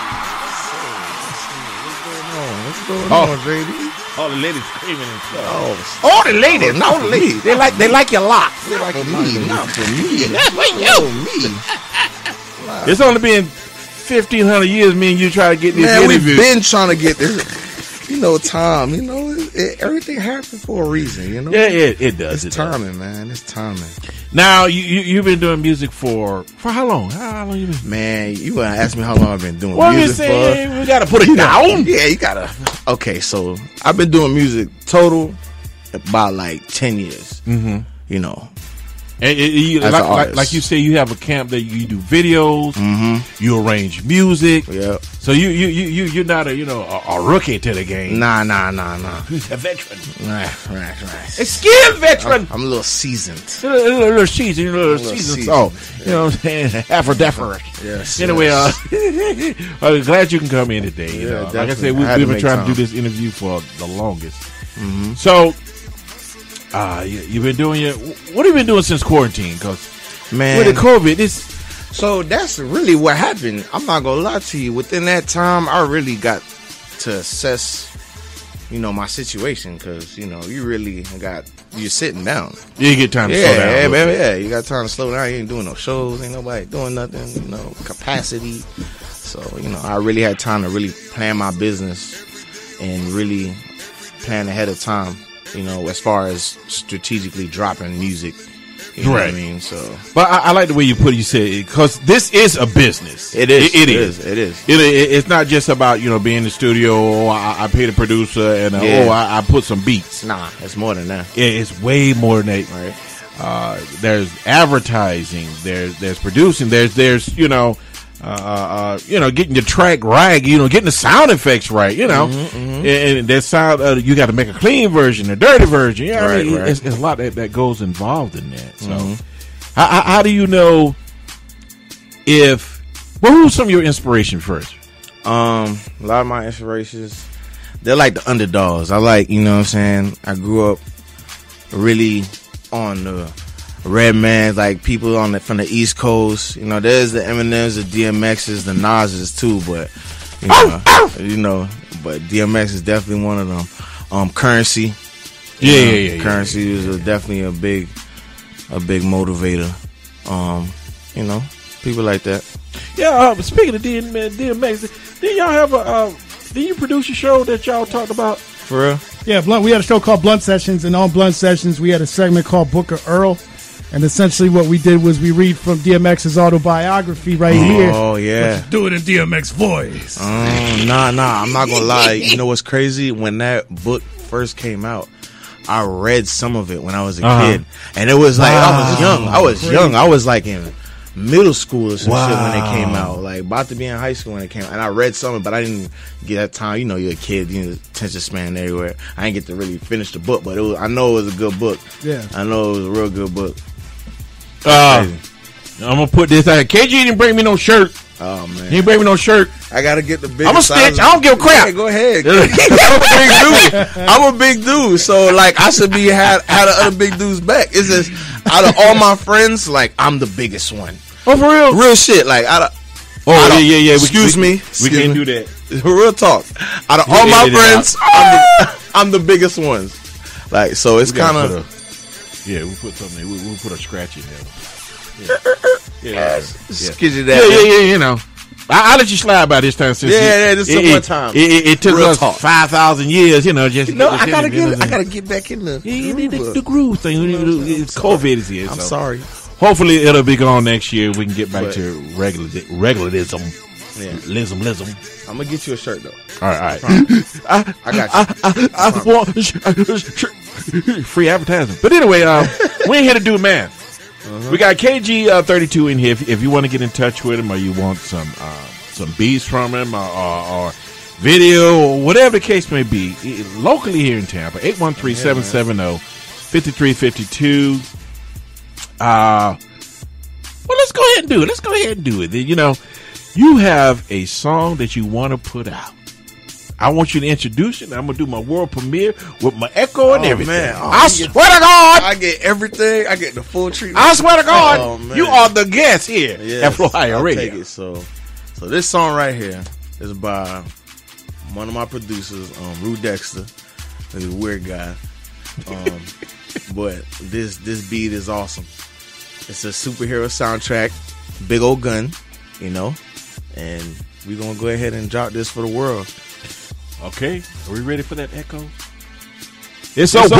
What's going on, JD? All the ladies screaming and stuff. Oh, the ladies, not for me. They like your locks. They like me, not for me. That's for you. Oh, me. It's only been 1,500 years me and you try to get this interview. We've been trying to get this. You know, time. You know, everything happens for a reason. You know. Yeah, it does. It's timing, man. It's timing. Now you've been doing music for how long? How long you been? Man, you gonna ask me how long I've been doing well, music for? We gotta put it down. Yeah, you gotta. Okay, so I've been doing music total about like 10 years. Mm-hmm. You know. And like you say, you have a camp that you do videos, you arrange music. Yeah. So you're not a rookie to the game. Nah. Who's a veteran? Right. A skilled veteran. I'm a little seasoned. A little seasoned. So you know what I'm saying? Afro-deferent. Yes. Anyway, I'm glad you can come in today. You know? Like I said, we've been trying to do this interview for the longest. Mm-hmm. So. You've been doing what have you been doing since quarantine? Because man, with the COVID, so that's really what happened. I'm not gonna lie to you. Within that time, I really got to assess, my situation because you're sitting down. You get time to slow down. Yeah, baby. Yeah, you got time to slow down. You ain't doing no shows. Ain't nobody doing nothing. Capacity. So I really had time to really plan my business and really plan ahead of time. As far as strategically dropping music, you know what I mean. So, but I like the way you put it. You said because this is a business. It is. It is. It's not just about being in the studio. I paid a producer and I put some beats. Nah, it's more than that. Yeah, it's way more than that. Right. There's advertising. There's producing. There's getting your track right, getting the sound effects right, and that sound, you got to make a clean version, a dirty version. Yeah, right. It's a lot that goes involved in that. So, how do you know who's some of your inspiration first? A lot of my inspirations, they're like the underdogs. I like, I grew up really on the Redmans, like people from the East Coast. There's the Eminems, the DMXs, the Nas's too, but but DMX is definitely one of them. Currency, Currency is definitely a big motivator. People like that. Yeah. Speaking of DMX, did y'all have did you produce a show that y'all talked about? For real? Yeah, Blunt. We had a show called Blunt Sessions, and on Blunt Sessions, we had a segment called Booker Earl. And essentially what we did was we read from DMX's autobiography right here. Oh, yeah. But do it in DMX voice. Nah. I'm not going to lie. You know what's crazy? When that book first came out, I read some of it when I was a kid. And it was like, I was young. I was like in middle school or some shit when it came out. Like about to be in high school when it came out. And I read some of it, but I didn't get that time. You're a kid, attention span everywhere. I didn't get to really finish the book, but I know it was a good book. Yeah. I know it was a real good book. I'm gonna put this out. KG didn't bring me no shirt. Oh man, he didn't bring me no shirt. I gotta get the big. I'm a stitch. I don't give a crap. Yeah, go ahead. I'm a big dude. So like I should be had other big dudes back. It's just out of all my friends, like I'm the biggest one. Oh, for real? Real shit. Like yeah. Excuse me. We can't do that. Real talk. Out of all my friends, I'm the biggest ones. Like so, it's kind of. Yeah, we'll put something. We'll put a scratch in there. Skidgy that. Yeah. I'll let you slide by this time. Since this is one time. It took Real us talk. 5,000 years, just. I gotta get back in the groove thing. It's COVID is here. I'm so. sorry. Hopefully it'll be gone next year. We can get back to regularism. Yeah. Lism. I'm gonna get you a shirt though. All right. I got you. I want free advertising. But anyway, we ain't here to do math. We got KG32 in here. If you want to get in touch with him, or you want some beats from him, or video, or whatever the case may be, locally here in Tampa, 813-770-5352. Well, let's go ahead and do it. You have a song that you want to put out. I want you to introduce it. I'm going to do my world premiere with my echo and everything. Man. I swear to God. I get everything. I get the full treatment. I swear to God. You are the guest here at Florida Radio. Take it. So this song right here is by one of my producers, Rue Dexter. He's a weird guy. But this beat is awesome. It's a superhero soundtrack. Big old gun, and we're going to go ahead and drop this for the world. Okay, are we ready for that echo? It's a world.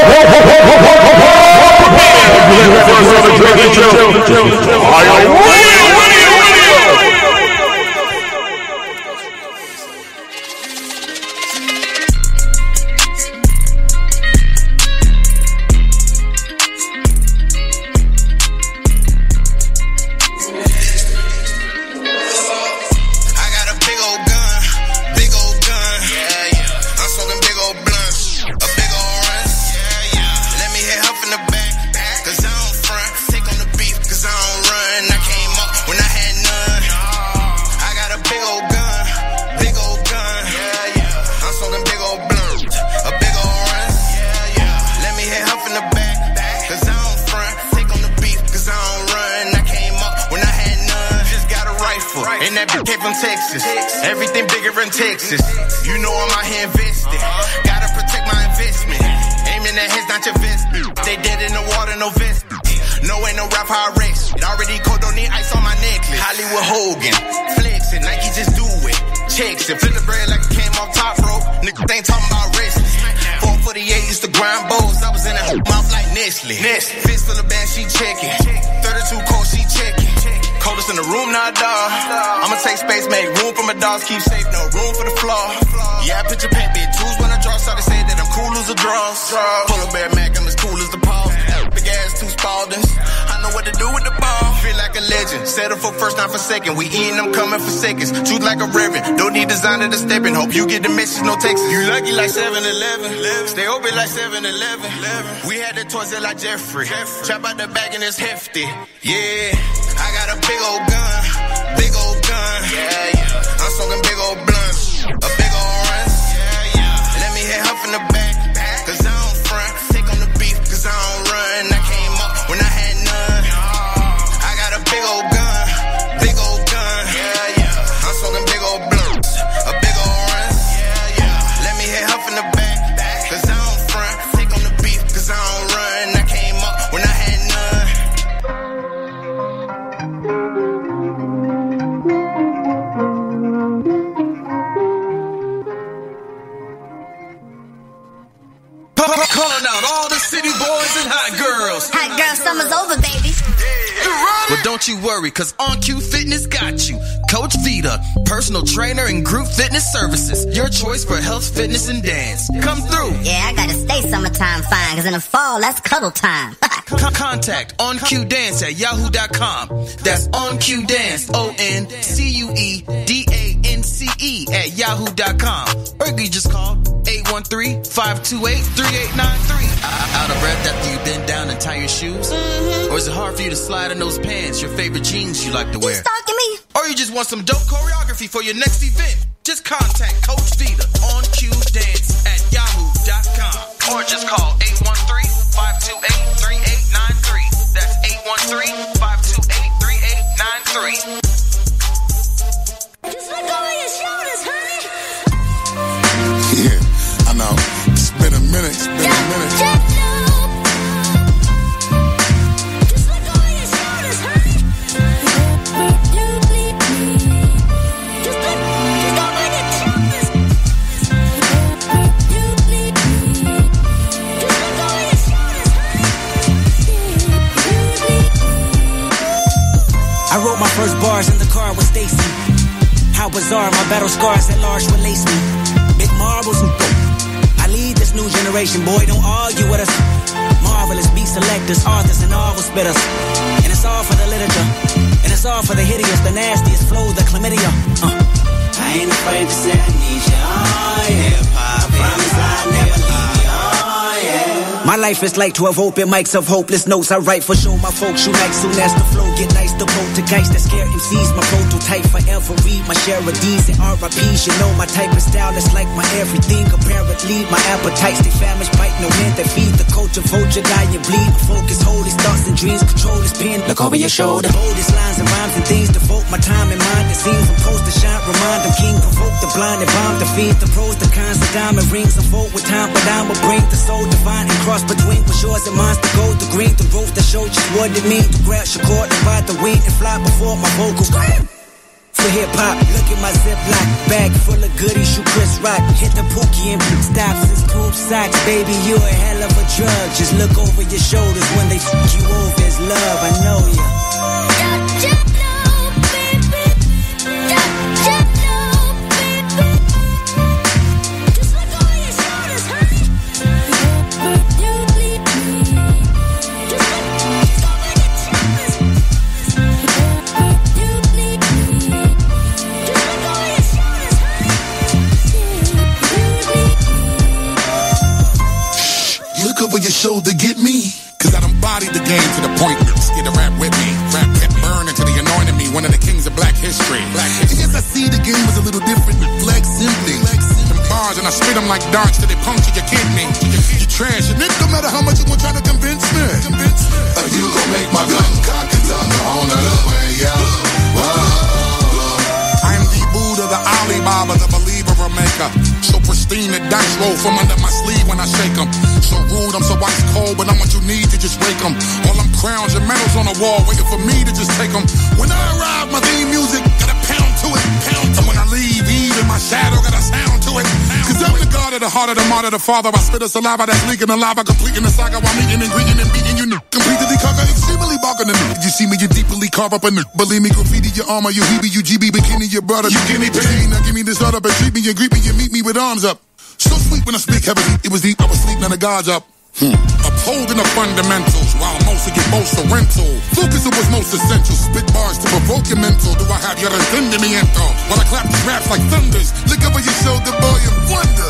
Everything bigger in Texas. You know I'm out here invested. Gotta protect my investment. Aiming at heads, not your vest. They dead in the water, no vest. No, ain't no rap how I rest. It already cold, don't need ice on my necklace. Hollywood Hogan, flexing, Nike just do it. Checks it, flip the bread like it came off top rope. Niggas ain't talking about wrestling. 448 used to grind bowls. I was in that mouth like Nestle. Fist full of bands, she checking. 32 cold, she checking. Coldest in the room, not dog. I'ma take space, make room for my dogs, keep safe, no room for the flaw. Yeah, I picture paint, big tools when I draw. Started saying that I'm cool as a draws. Pull a bear Mac, I'm as cool as the paw. Big ass, two Spaldings. I know what to do with the ball. Feel like a legend. Settle for first, not for second. We eating, I'm coming for seconds. Truth like a reverend. Don't need designer to step in. Hope you get the message, no Texas. You lucky like 7-Eleven. Stay open like 7-Eleven. We had the toys like Jeffrey. Trap out the bag and it's hefty. Yeah. I got a big old gun. Yeah. I'm smoking big old blunts. A big old runs. Yeah. Let me hit her from the back. Cause I don't front. Take on the beef cause I don't run. I came up when I had none. I got a big old gun. Yeah. I'm smoking big old blunts. A big old runs. Yeah. Let me hit her from the back. Cause I don't front. Take on the beef cause I don't run. I came up when I had none. Calling out all the city boys and hot girls. Hot girl summer's over, baby. But don't you worry, cause On Cue Fitness got you. Coach Vita, personal trainer and group fitness services. Your choice for health, fitness, and dance. Come through. Yeah, I gotta stay summertime fine, cause in the fall, that's cuddle time. Contact OnCueDance at yahoo.com. That's OnCueDance, OnCueDance at yahoo.com. Or you just call 813-528-3893. Out of breath after you've been down and tie your shoes? Or is it hard for you to slide in those pants, your favorite jeans you like to wear? You stalking me? Or you just want some dope choreography for your next event? Just contact Coach Vita on QDance at yahoo.com. Or just call 813-528-3893. That's 813-528-3893. Just let go of your shoulders, honey. Yeah, I know. It's been a minute. Just let go of your shoulders, honey. I wrote my first bars in the car with Stacy. How bizarre, my battle scars at large release me. Big marbles and dope. I lead this new generation, boy, don't argue with us. Marvelous beat selectors, authors, and novel spitters. And it's all for the literature. And it's all for the hideous, the nastiest flow, the chlamydia. I ain't afraid to say I need you. Oh, yeah. I promise I'll never leave you. Oh, yeah. My life is like 12 open mics of hopeless notes. I write for show my folks shoot nice soon as the flow get nice. The poltergeist that scare MCs, my prototype forever read my share of D's and RIPs. You know my type of style is like my everything. Apparently my appetites they famished, bite no hand that feed the culture vulture guy you bleed. Focus, hold his thoughts and dreams, control his pen. Look over your shoulder, hold his lines and rhymes and things. Devote my time and mind. It seems from post to shine, remind them king, provoke the blind and bomb the fiends, the pros, the cons, the diamond rings. I vote with time, but I will bring the soul divine and cross between what's yours and mine's the gold, the green, the roof, the show just what it means to grab your cord and ride the wind and fly before my vocals. For hip hop, look at my Ziploc bag full of goodies. You Chris Rock, hit the Pookie and stops and scoop socks. Baby, you a hell of a drug. Just look over your shoulders when they fuck you over. It's love, I know ya. Over your shoulder, get me. Cause I done bodied the game to the point scared to rap with me. Rap burn into the anointing me, one of the kings of black history. Yes, I see the game was a little different. Flex simply. Them bars and I spit them like darts till they puncture your kidney. You trash and it no matter how much you want trying to convince me. You gon' make my gun cock and thunder on the way out. I'm the Buddha, the Alibaba, the believer or maker. So pristine, the dice roll from under my sleeve when I shake them. So rude, I'm so ice cold, but I'm what you need to just rake them. All them crowns and medals on the wall, waiting for me to just take them. When I arrive, my theme music got a pound to it. And when I leave, even my shadow got a sound to it. Cause I'm the god of the heart of the martyr, the father. I spit a saliva that's leaking the lava, completing the saga while meeting and greeting and beating you. Completely conquer, extremely barking the new. You see me, you deeply carve up a new. Believe me, graffiti your armor, you heebie, you GB, bikini, your brother. You guinea pig, now give me this other, but treat me and greet me and meet me with arms up. So sweet when I speak heavily, it was deep, I was sleeping and the gods up. Upholding the fundamentals, while most of get most are rental. Focus on what's most essential, spit bars to provoke your mental. Do I have your entendimiento? While I clap these raps like thunders, look over your shoulder, boy, and wonder.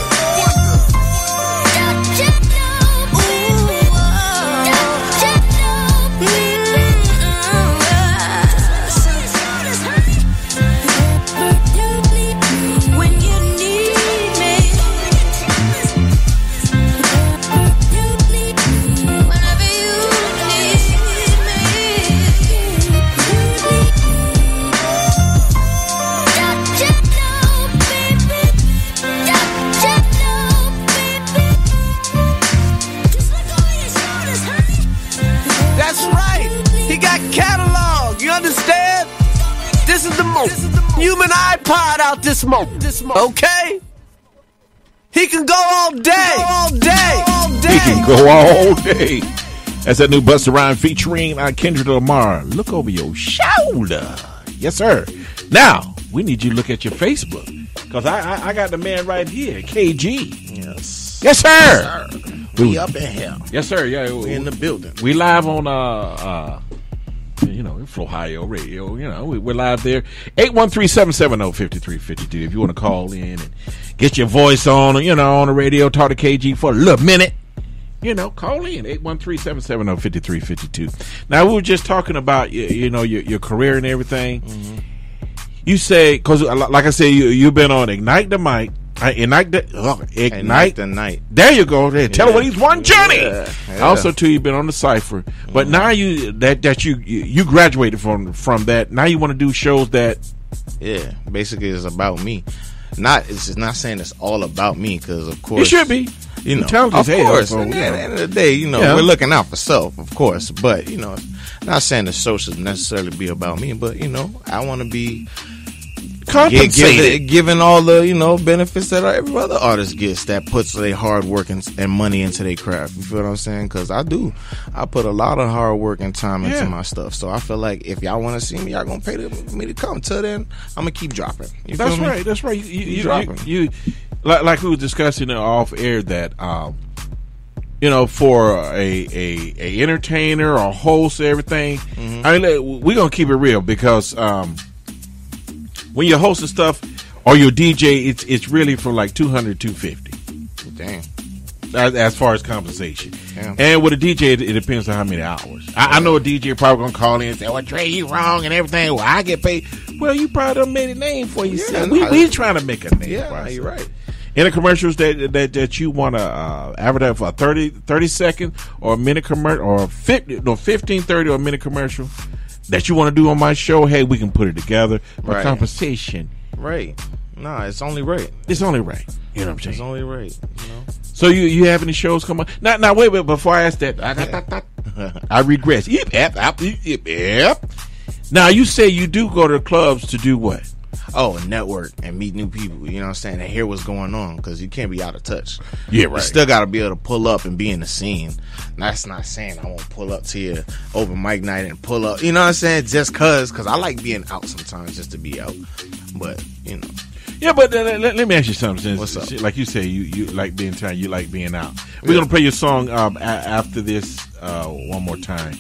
Understand? This is the most human iPod out this moment. Okay? He can go all day. He can go all day. That's that new Busta Rhymes featuring Kendrick Lamar. Look over your shoulder. Yes, sir. Now, we need you to look at your Facebook. Because I got the man right here, KG. Yes. Yes, sir. Yes, sir. We up in here. Yes, sir. Yeah, we in the building. We live on Ohio Radio, we're live there. 813-770-5352. If you want to call in and get your voice on, on the radio, talk to KG for a little minute, call in. 813-770-5352. Now, we were just talking about, your career and everything. Mm-hmm. You say, because like I said, you've been on Ignite the Mic. Ignite the Night. There you go. There. Tell her what he's won, Johnny. Yeah. Also, too, you've been on the Cypher, but now you graduated from that. Now you want to do shows that. Yeah, basically, it's about me. It's not saying it's all about me because, of course, it should be. Of course. At the end of the day, we're looking out for self, of course. But not saying the show should necessarily be about me. But I want to be compensated, giving all the benefits that every other artist gets that puts their hard work and money into their craft. You feel what I'm saying? Because I put a lot of hard work and time into my stuff. So I feel like if y'all want to see me, y'all gonna pay me to come. Till then, I'm gonna keep dropping. You feel me? Right. That's right. You like we were discussing it off air that for a entertainer or host, everything. Mm-hmm. I mean, we're gonna keep it real because when you're hosting stuff or you're DJ, it's really from like $200 to $250. Damn. As far as compensation. Damn. And with a DJ, it depends on how many hours. I know a DJ probably gonna call in and say, "Well, Dre, you wrong and everything. Well, I get paid." Well, you probably done made a name for yourself. We trying to make a name. Yeah, you're right. Any commercials that you want to advertise for a 30 second or a minute commercial or 15, 30 or a minute commercial that you want to do on my show, hey, we can put it together for compensation. Right. No, it's only right. It's only right. You know what I'm saying? It's only right. So you have any shows come on? Now wait, before I ask that, I regress. Yep. Now you say you do go to the clubs to do what? Oh, network and meet new people. You know what I'm saying? And hear what's going on because you can't be out of touch. Yeah, right. You still got to be able to pull up and be in the scene. And that's not saying I won't pull up to your open mic night and pull up. You know what I'm saying? Just because I like being out sometimes just to be out. But, Yeah, but let me ask you something. What's up? Like you say, you like being time, you like being out. We're going to play your song after this one more time.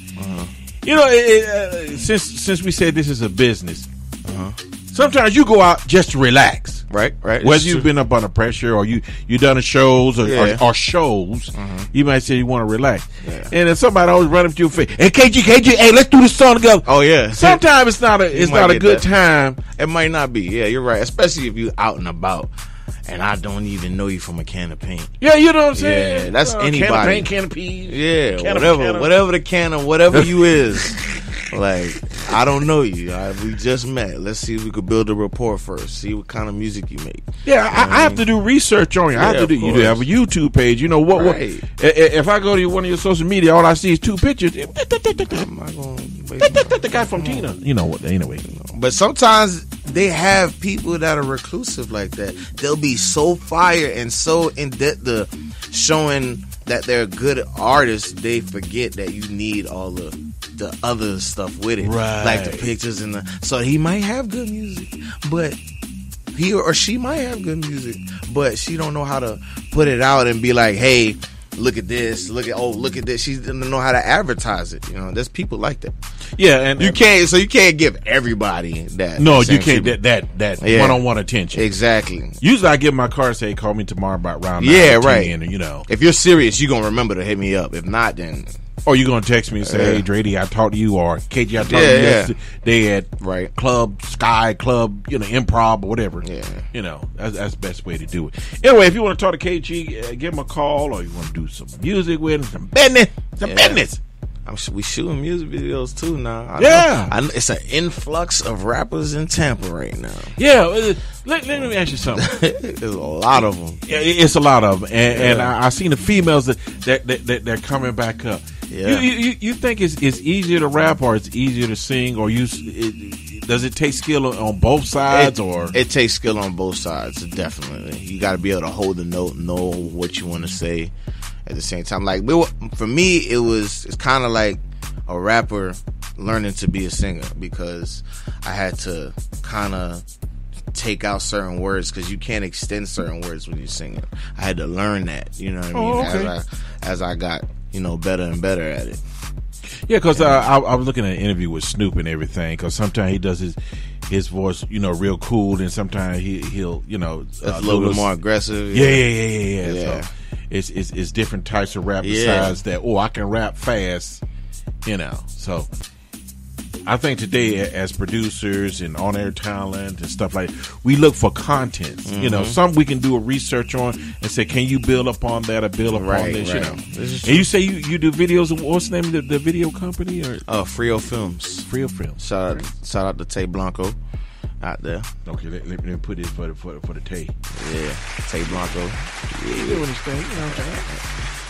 Since we said this is a business, sometimes you go out just to relax. Right. Whether you've been up under pressure or you done a shows or shows, you might say you want to relax. Yeah. And then somebody always run up to you and say, "Hey, KG, hey, let's do this song together." Oh yeah. Sometimes it's not a good time. It might not be. Yeah, you're right. Especially if you're out and about. And I don't even know you from a can of paint. Yeah, you know what I'm saying? Yeah, that's anybody. Can of paint, can of peas. Yeah, whatever the can of whatever you is. Like, I don't know you. We just met. Let's see if we could build a rapport first. See what kind of music you make. Yeah, I have to do research on you. I have to do. You do have a YouTube page. You know what? Right. If I go to one of your social media, all I see is two pictures. I'm not gonna the guy from Tina. You know what? Anyway, but sometimes they have people that are reclusive like that. They'll be so fire and so in depth to showing that they're good artists. They forget that you need all the other stuff with it, right? Like the pictures and so he might have good music, but he or she might have good music, but she don't know how to put it out and be like, hey, look at this, look at this. She doesn't know how to advertise it. There's people like that. Yeah, and you can't give everybody that. No, you can't that one-on-one attention. Exactly. Usually, I give my card, say, call me tomorrow about round 9 Yeah, or 10, right. And, if you're serious, you're gonna remember to hit me up. If not, then. Or you're going to text me and say, hey, Dre D, I talked to you, or KG, I talked to you yesterday at Club Sky, Club, Improv, or whatever. Yeah. That's the best way to do it. Anyway, if you want to talk to KG, give him a call, or you want to do some music with him, some business. We shooting music videos too now. I know it's an influx of rappers in Tampa right now. Yeah, let me ask you something. There's a lot of them. Yeah, it's a lot of them, and I seen the females that they're coming back up. Yeah. You think it's easier to rap or it's easier to sing, or does it take skill on both sides? It takes skill on both sides, definitely. You got to be able to hold the note, know what you want to say. At the same time, like for me, it's kind of like a rapper learning to be a singer, because I had to kind of take out certain words because you can't extend certain words when you're singing. I had to learn that, you know what I mean? Okay. As I got better and better at it. Yeah, because I was looking at an interview with Snoop and everything. Because sometimes he does his voice, real cool, and sometimes he'll that's a little bit more aggressive. Yeah. So it's different types of rap besides that. Oh, I can rap fast, So I think today, as producers and on-air talent and stuff like that, we look for content. Mm-hmm. Some we can do a research on and say, can you build upon that or build upon this? Right. And you say you do videos. What's the name of the video company? Or Frio Films. Frio Films. Shout out to Tay Blanco out there. Okay, let me put it for the Tay. Yeah, Tay Blanco. Yeah, you doing this thing,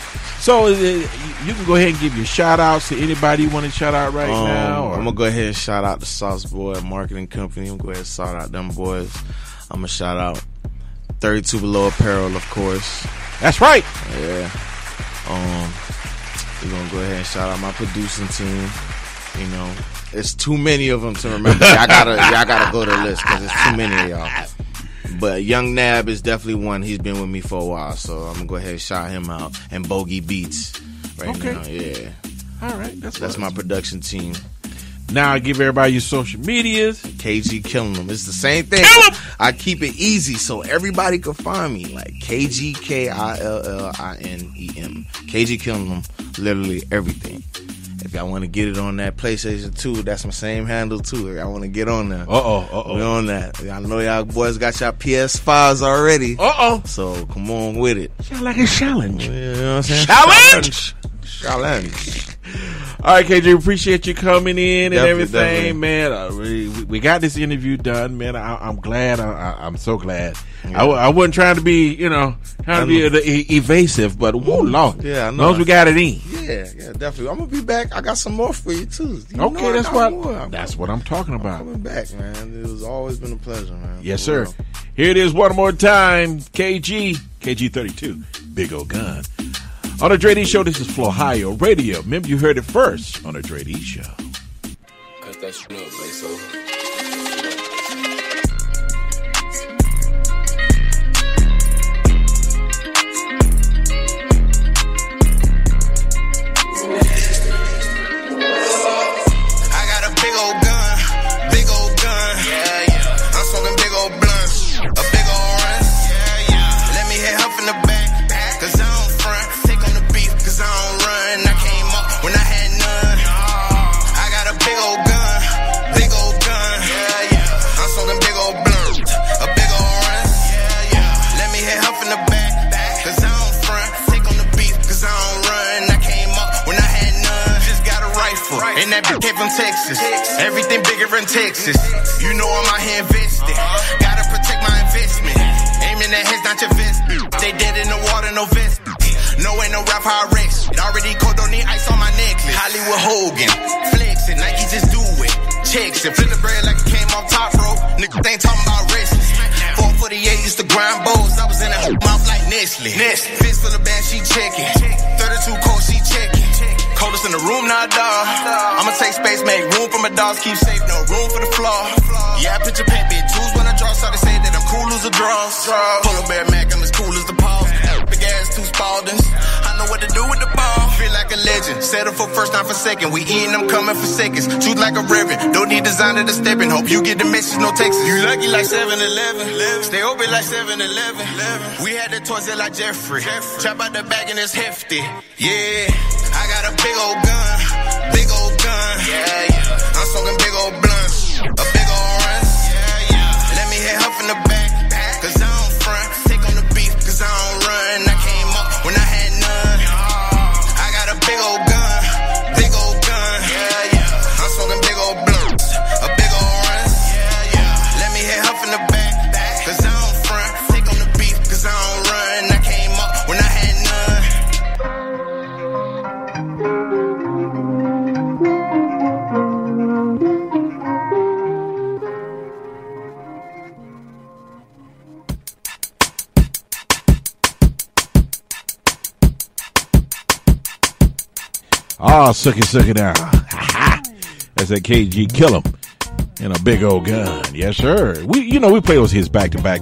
So you can go ahead and give your shout outs to anybody you want to shout out right now. Or? I'm gonna go ahead and shout out the Sauce Boy Marketing Company. I'm gonna go ahead and shout out them boys. I'm gonna shout out 32 Below Apparel, of course. That's right. Yeah. We're gonna go ahead and shout out my producing team. You know, it's too many of them to remember. y'all gotta go to the list because it's too many of y'all. But Young Nab is definitely one. He's been with me for a while, so I'm gonna go ahead and shout him out. And Bogey Beats right now. Yeah. All right. That's my production team. Now I give everybody your social medias. KG Killing Them. It's the same thing. I keep it easy so everybody can find me. Like KG KILLINEM. KG Killing Them. Literally everything. If y'all want to get it on that PlayStation 2, that's my same handle too. I want to get on there. We're on that. I know y'all boys got y'all PS5s already. So come on with it. Sound like a challenge. You know what I'm saying? Challenge. All right, KJ, appreciate you coming in and Definitely. man. We got this interview done, man. I'm glad. I'm so glad. Yeah. I wasn't trying to be, evasive, but Lord, yeah, as long as we got it in. Yeah, definitely. I'm gonna be back. I got some more for you too. That's what I'm talking about. I'm coming back, man. It was always been a pleasure, man. Yes, sir. Here it is one more time. KG32, Big Old Gun. On the Dre D Show, this is Florhio Radio. Remember, you heard it first on the Dre D Show. Cut that shit up, so. Came from Texas, everything bigger in Texas. You know I'm out here invested. Gotta protect my investment. Aiming at heads, not your vest. They dead in the water, no vest. No, ain't no rap, how I rest. Already cold, don't need ice on my necklace. Hollywood Hogan, flexing, Nike just do it. Checks it, flip the bread like it came off top rope. Niggas ain't talking about wrestling. 448 used to grind bowls. I was in that mouth like Nestle. Fist full of bad, she checking. 32 cold, she checking. Coldest in the room, not a dog. I'ma take space, make room for my dogs, keep safe, no room for the flaw. Yeah, I picture paint, big tools when I draw, so they say that I'm cool as a draws. Pull a bear Mac, I'm as cool as the paws. Big ass, two Spaldings. I know what to do with the ball. Feel like a legend, settle for first, not for second. We in, I'm coming for seconds. Truth like a reverend, don't need designer to step in. Hope you get the message, no Texas. You lucky like 7-Eleven, stay open like 7-Eleven. We had the toys there like Jeffrey. Chop out the bag and it's hefty. Yeah. I got a big old gun. Yeah. I'm smoking big old blunts, a big old run. Yeah. Let me hit her from the back, cause I don't front. Take on the beef, cause I don't run. I came up when I had none. I got a big old gun. Yeah. I'm smoking big old blunts, a big old run. Yeah. Let me hit her from the back, cause I don't front. Take on the beef, cause I don't run. I came up when I had none. Oh, suck it down. That's that KG Kill 'em and a big old gun. Yes, sir. We play those hits back to back.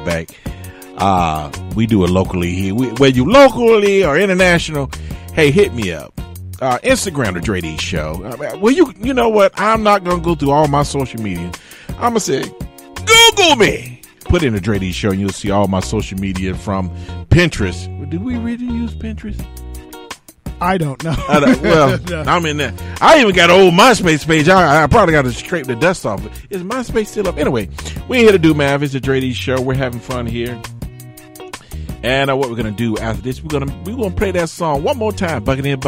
We do it locally here. Whether you locally or international, hey, hit me up. Instagram, the Dre D Show. Well, you know what? I'm not going to go through all my social media. I'm going to say, Google me. Put in the Dre D Show and you'll see all my social media from Pinterest. Do we really use Pinterest? I don't know. Well, no. I'm in there. I even got an old MySpace page. I probably got to scrape the dust off. Is MySpace still up? Anyway, we ain't here to do math. It's the Dre D Show. We're having fun here. And what we're gonna do after this, we're gonna play that song one more time. Bucket in.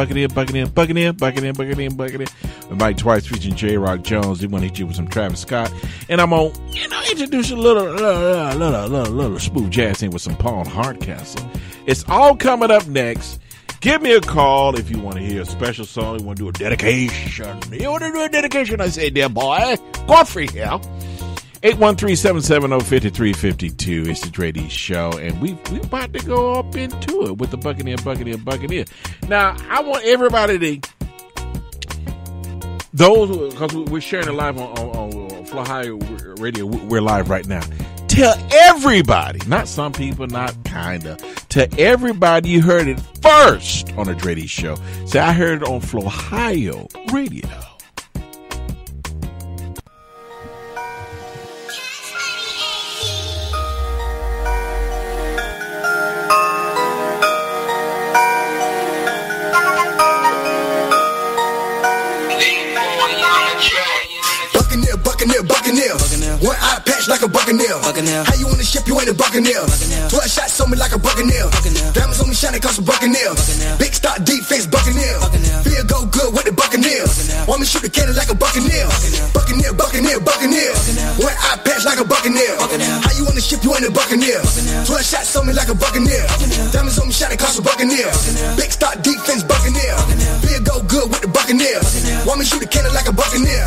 With Mike Twice featuring J. Rock Jones. They want to hit you with some Travis Scott, and I'm gonna introduce a little smooth jazz in with some Paul Hardcastle. It's all coming up next. Give me a call if you want to hear a special song. You want to do a dedication. You want to do a dedication? I say, dear boy. Godfrey here. 813-770-5352. It's the Dre D Show, and we about to go up into it with the Buccaneer. Now, I want everybody to, because we're sharing it live on Fly High Radio. We're live right now. Tell everybody, not some people, not kinda, to everybody you heard it first on the Dre D Show. Say, I heard it on Ohio Radio. Buccaneer. One eye patch like a Buccaneer. How you on the ship, you ain't a Buccaneer. 12 shots on me like a Buccaneer. Diamonds on me shining cause a Buccaneer. Big start defense Buccaneer. Feel go good with the Buccaneer. Want me shoot the cannon like a Buccaneer. Buccaneer. One eye patch like a Buccaneer. How you on the ship, you ain't a Buccaneer. 12 shots on me like a Buccaneer. Diamonds on me shining cause a Buccaneer. Big start defense Buccaneer. Feel go good with the Buccaneer. Want me shoot the cannon like a Buccaneer.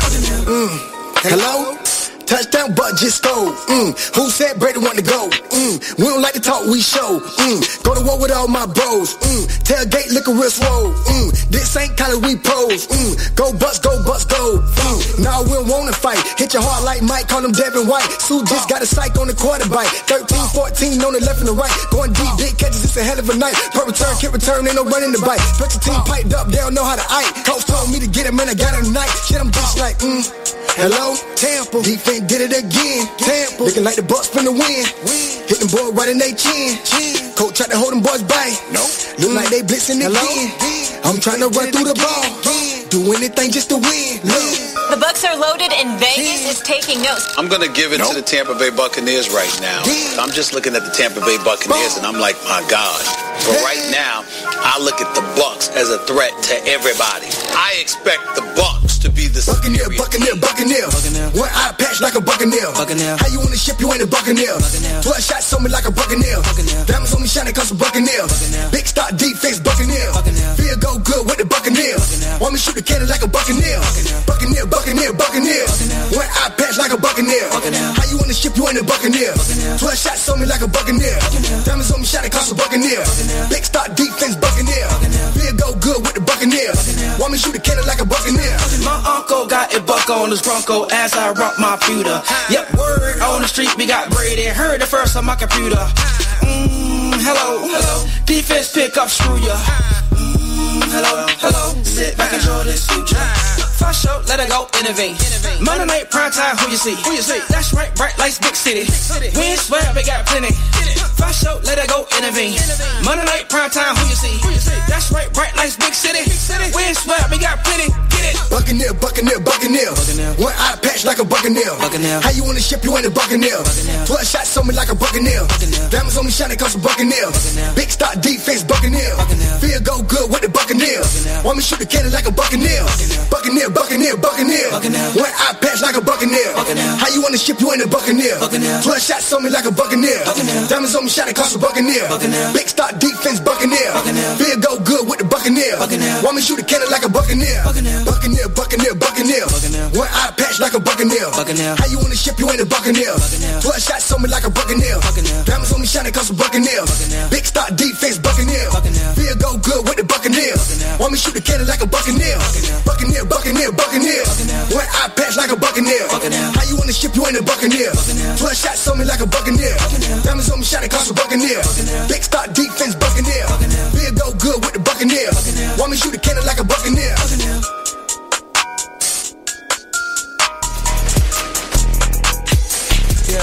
Hello? Touchdown, but just scored. Who said Brady want to go? We don't like to talk, we show. Go to war with all my bros. Tailgate looking real swole. This ain't kinda we pose. Go bust, go. Nah, we don't wanna fight. Hit your heart like Mike, call him Devin White. Sue just got a psych on the quarterback. 13, 14 on the left and the right. Going deep, big catches, it's a hell of a night. Per return, kick return, ain't no running the bike. Special team piped up, they don't know how to ike. Coach told me to get him, and I got him tonight. Shit, I'm just like, hello, Tampa. Defense did it again. Tampa. Looking like the Bucks finna win. Hit them boys right in they chin. Coach tried to hold them boys back. Look like they blitzing again. I'm trying to run through the ball. Do anything just to win. The Bucks are loaded and Vegas is taking notes. I'm going to give it to the Tampa Bay Buccaneers right now. I'm just looking at the Tampa Bay Buccaneers and I'm like, my God. But right now, I look at the Bucks as a threat to everybody. I expect the Bucks to be the Buccaneer. One eye patch like a Buccaneer. How you on the ship, you ain't a Buccaneer. 12 shots on me like a Buccaneer. Diamonds on me shining cause a Buccaneer. Big start defense Buccaneer. Feel go good with the Buccaneer. Want me shoot the cannon like a Buccaneer. Buccaneer. One eye patch like a Buccaneer. How you on the ship, you ain't a Buccaneer. 12 shots on me like a Buccaneer. Diamonds on me shining cause a Buccaneer. Big start defense Buccaneer. Feel go good with the Buccaneer. Want me shoot the cannon like a Buccaneer. My uncle got a buck on his Bronco as I rock my pewter. Yep, word on the street, we got Brady. Heard it first on my computer. Hello. Defense pick up, screw ya. Hello. Sit back, enjoy this future. First show, let it go, innovate. Monday night, prime time, who you see? That's right, bright lights, big city. We ain't swear, we got plenty. First show, let it go, innovate. Monday night, prime time, who you see? That's right, bright lights, big city. We ain't swear, we got plenty. Get it. Buccaneer. One eye patch like a Buccaneer. How you on the ship, you ain't a Buccaneer. 12 shots on me like a Buccaneer. Diamonds on me shining cause a Buccaneer. Big start defense Buccaneer. Feel go good with the Buccaneer. Want me shoot the cannon like a Buccaneer. Buccaneer. One eye patch like a Buccaneer. How you on the ship, you ain't a Buccaneer. 12 shots on me like a Buccaneer. Diamonds on me shining cause a Buccaneer. Big start defense Buccaneer. Feel go good with the Buccaneer. Want me shoot the cannon like a Buccaneer. Buccaneer. One eye patch like a Buccaneer. How you on the ship, you ain't a Buccaneer. 12 shots on me like a Buccaneer. Diamonds on me shining cause a Buccaneer. Big start defense Buccaneer. Feel go good with the Buccaneer. Want me shoot the cannon like a Buccaneer. Buccaneer. One eye patch like a Buccaneer. How you on the ship, you ain't a Buccaneer. 12 shots on me like a Buccaneer. Diamonds on me shining cause a Buccaneer. Big start defense Buccaneer. Feel go good with the Buccaneer. Want me shoot the cannon like a Buccaneer. Yeah.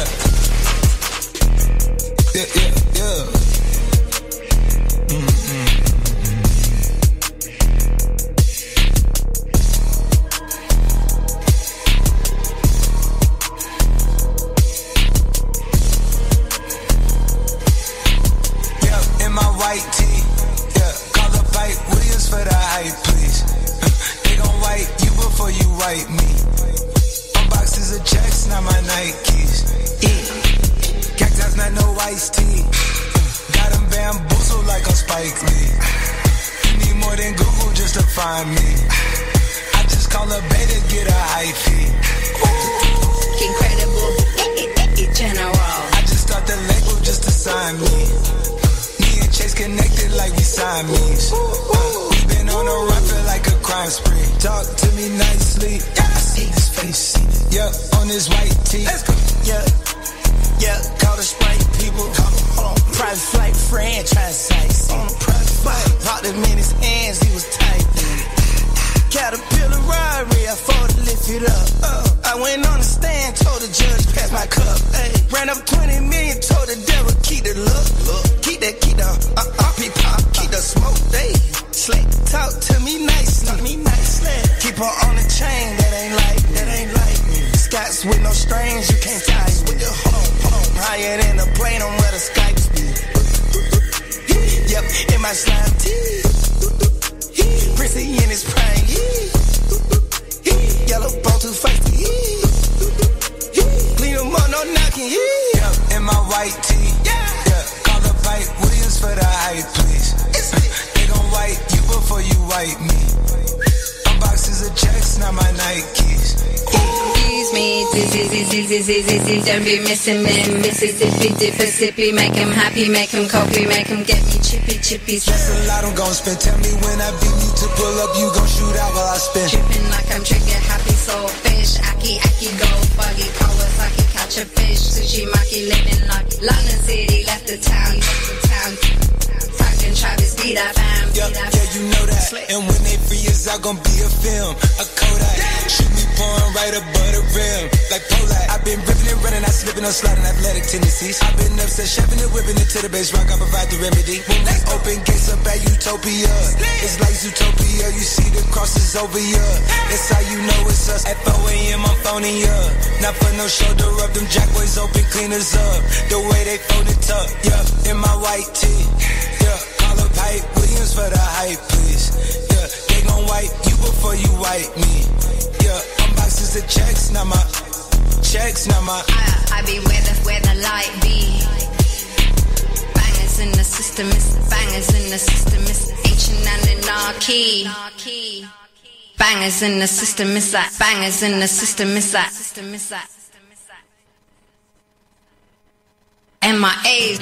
In my white tee, call the fight Williams for the hype, please. They gon' wipe you before you wipe me. Boxes of checks, not my Nikes. Cactus, not no iced tea. Got them bamboozled like a Spike Lee. more than Google just to find me. I just call a beta, get a hype fee. Incredible, general. I just start the label just to sign me. Me and Chase connected like we Siamese. We been on a run, feel like a crime spree. Talk to me nicely. I see his face. Yeah, on his white tee. Let's go. Yeah, call the Sprite people. Hold on. Private flight franchise sites. On a private flight. Popped him in his hands, he was tight. Caterpillar robbery, I fought to lift it up. I went on the stand, told the judge, pass my cup. Ay. Ran up 20 million, told the devil, keep the look. Keep the pop, keep the smoke. They slick, talk to me nicely. Keep her on the chain, that ain't like me. Scots with no strings, you can't tie me. Hold on, higher than a plane, on where the Skypes be. Yep, in my slime tee. Prissy in his prime, yellow bone too feisty, clean him up, no knocking, yeah. In my white tee, yeah. Call the bite Williams for the hype, please. They gon' wipe you before you wipe me. My boxes of checks, not my Nikes. Excuse me, don't be missing me. Mississippi, make him happy, make him copy, make him get me chippy. Stress a lot, I'm gon' spend. Tell me when I beat you to pull up, you gon' shoot out while I spin. Tripping like I'm trigger happy, soul fish. Aki, go buggy, Kawasaki, catch a fish. Sushi, maki, living like London City, left the town. Talking Travis, be that fam. Yeah, you know that. And when they free us out, gon' be a film, a Kodak. Shoot me pouring right above the rim, like Polak. I've been ripping and running, I slipping on sliding athletic tendencies. I've been upset, chefing and whipping it to the base rock. I provide the remedy. When we open gates up at Utopia, it's like Zootopia. You see the crosses over ya. That's how you know it's us. At 4 a.m. I'm phoning ya. Not for no shoulder up, them jack boys open cleaners up. The way they fold it up, yeah. In my white tee, yeah. Call up Hype Williams for the hype, please. Yeah, they gon' wipe you before you wipe me. Yeah, boxes of checks, not my. I be where the light be. Bangers in the system, it's bangers in the system, it's H&N and R-Key. Bangers in the system, it's that. Bangers in the system, it's that. MIA.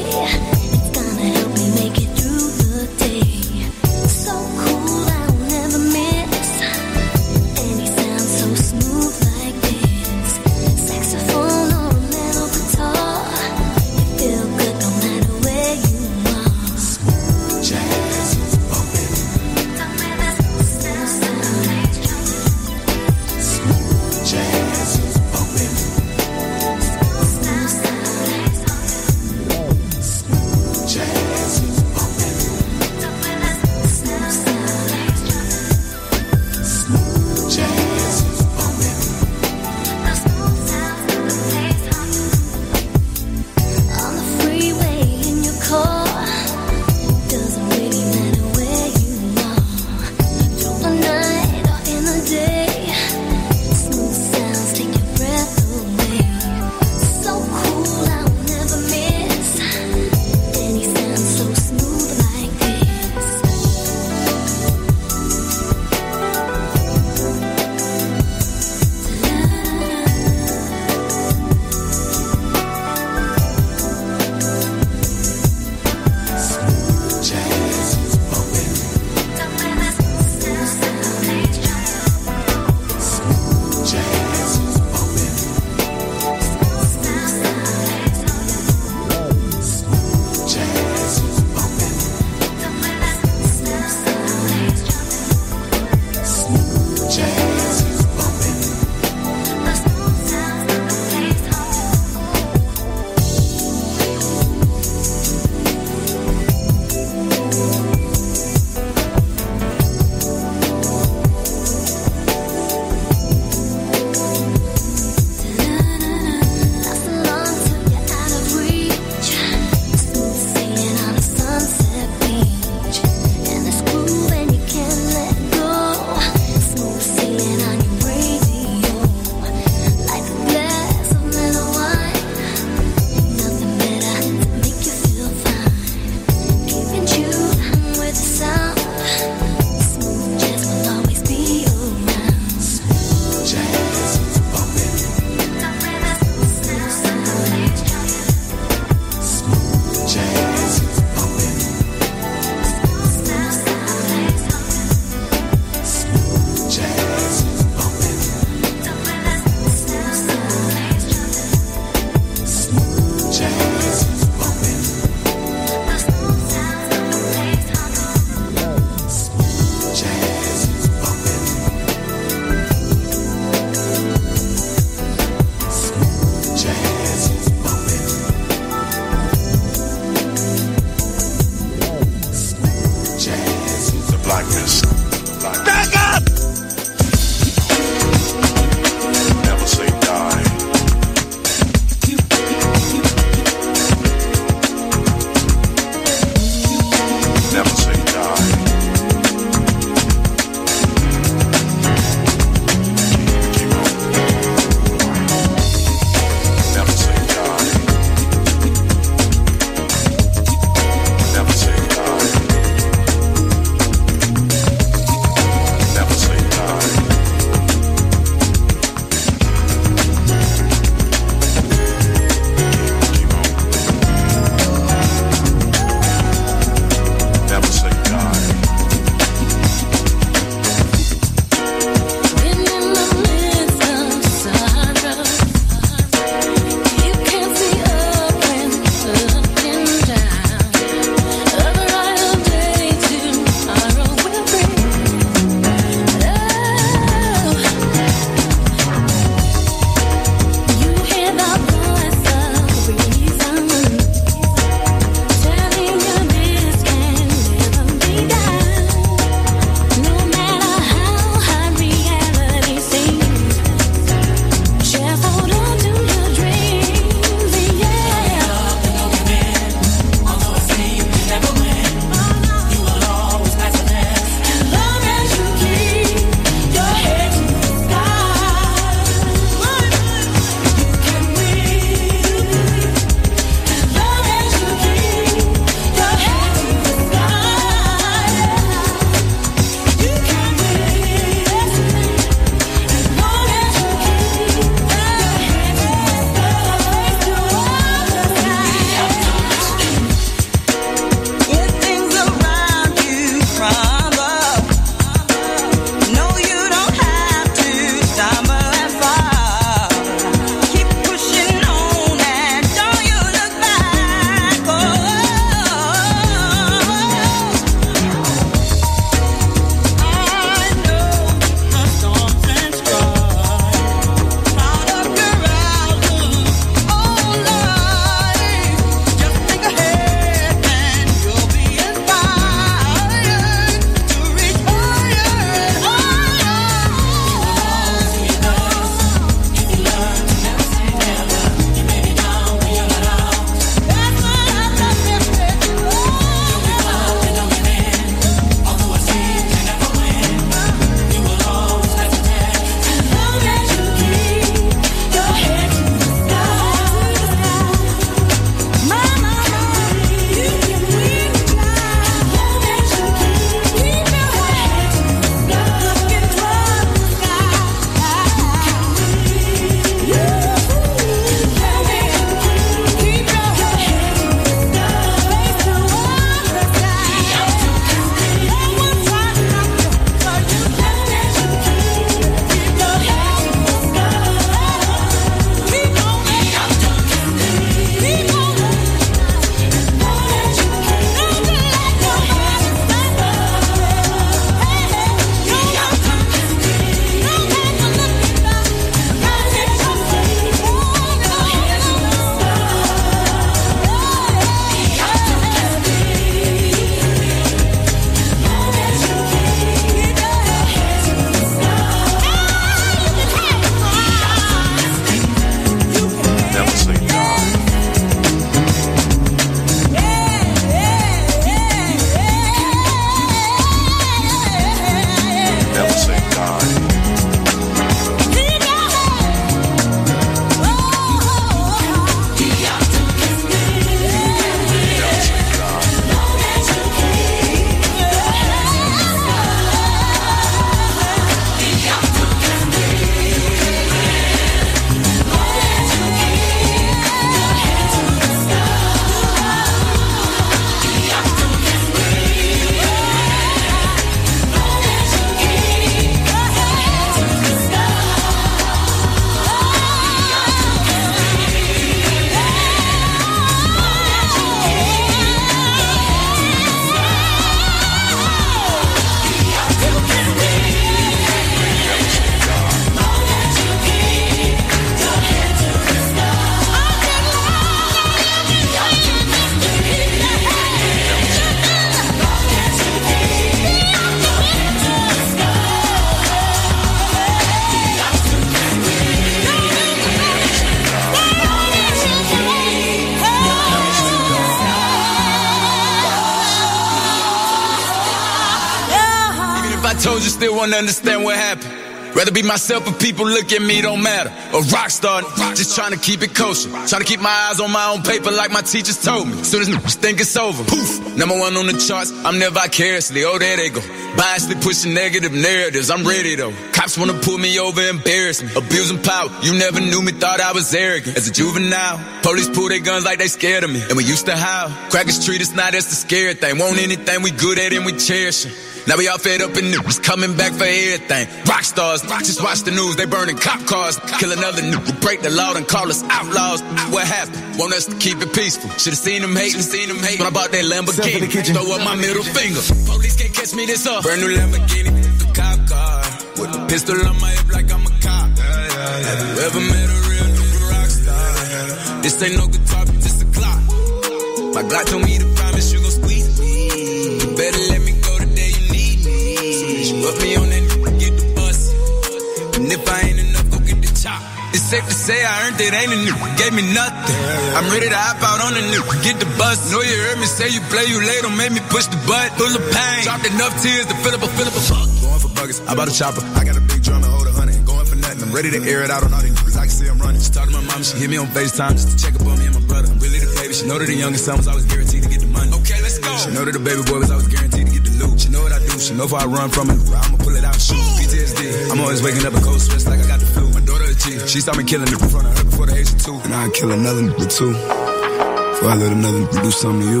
told you, still won't understand what happened. Rather be myself if people look at me, don't matter. A rock star, just trying to keep it kosher. Trying to keep my eyes on my own paper like my teachers told me. Soon as niggas think it's over, poof, number one on the charts, I'm there vicariously. Oh, there they go. Biasly pushing negative narratives, I'm ready though. Cops wanna pull me over, embarrass me. Abusing power, you never knew me, thought I was arrogant. As a juvenile, police pull their guns like they scared of me. And we used to howl, crackers treat us now, that's the scary thing. Want anything we good at and we cherish it. Now we all fed up and niggas coming back for everything. Rock stars, just watch the news, they burning cop cars. Kill another nigga, break the law and call us outlaws. What happened? Want us to keep it peaceful. Should've seen them hating, when I bought that Lamborghini. Throw up my middle finger. Police can't catch me this up. Brand new Lamborghini, the cop car. With a pistol on my hip like I'm a cop. Have you ever met a real nigga rock star? This ain't no guitar, but just a clock. My Glock told me to promise you gon' squeeze me. You better let me go the day you need me. Put me on that get the bus. And if I ain't enough, go get the chop. It's safe to say I earned it, ain't a nigga gave me nothing. I'm ready to hop out on the nigga, get the bus. Know you heard me say you play, you late, don't make me push the butt. Full of pain, dropped enough tears to fill up a fuck. Going for buggers, I bought a chopper. I got a big drum to hold 100. Going for nothing, I'm ready to air it out on all these niggas. I can see I'm running. She talked to my mom, she hit me on FaceTime just to check up on me and my brother. I'm really the baby, she know that the youngest son was always guaranteed to get the money. Okay, let's go. She know that the baby boy was always guaranteed to get the loot. She know what I do, she know if I run from it, I'ma pull it out and shoot. PTSD, I'm always waking up in cold sweats like I got the flu. My daughter a G, she saw me killing it in front of her before the age of 2. And I'd kill another nigga too, before I let another nigga do something to you.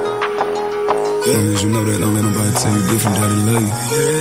As long as you know that, don't let nobody tell you different, that they love you.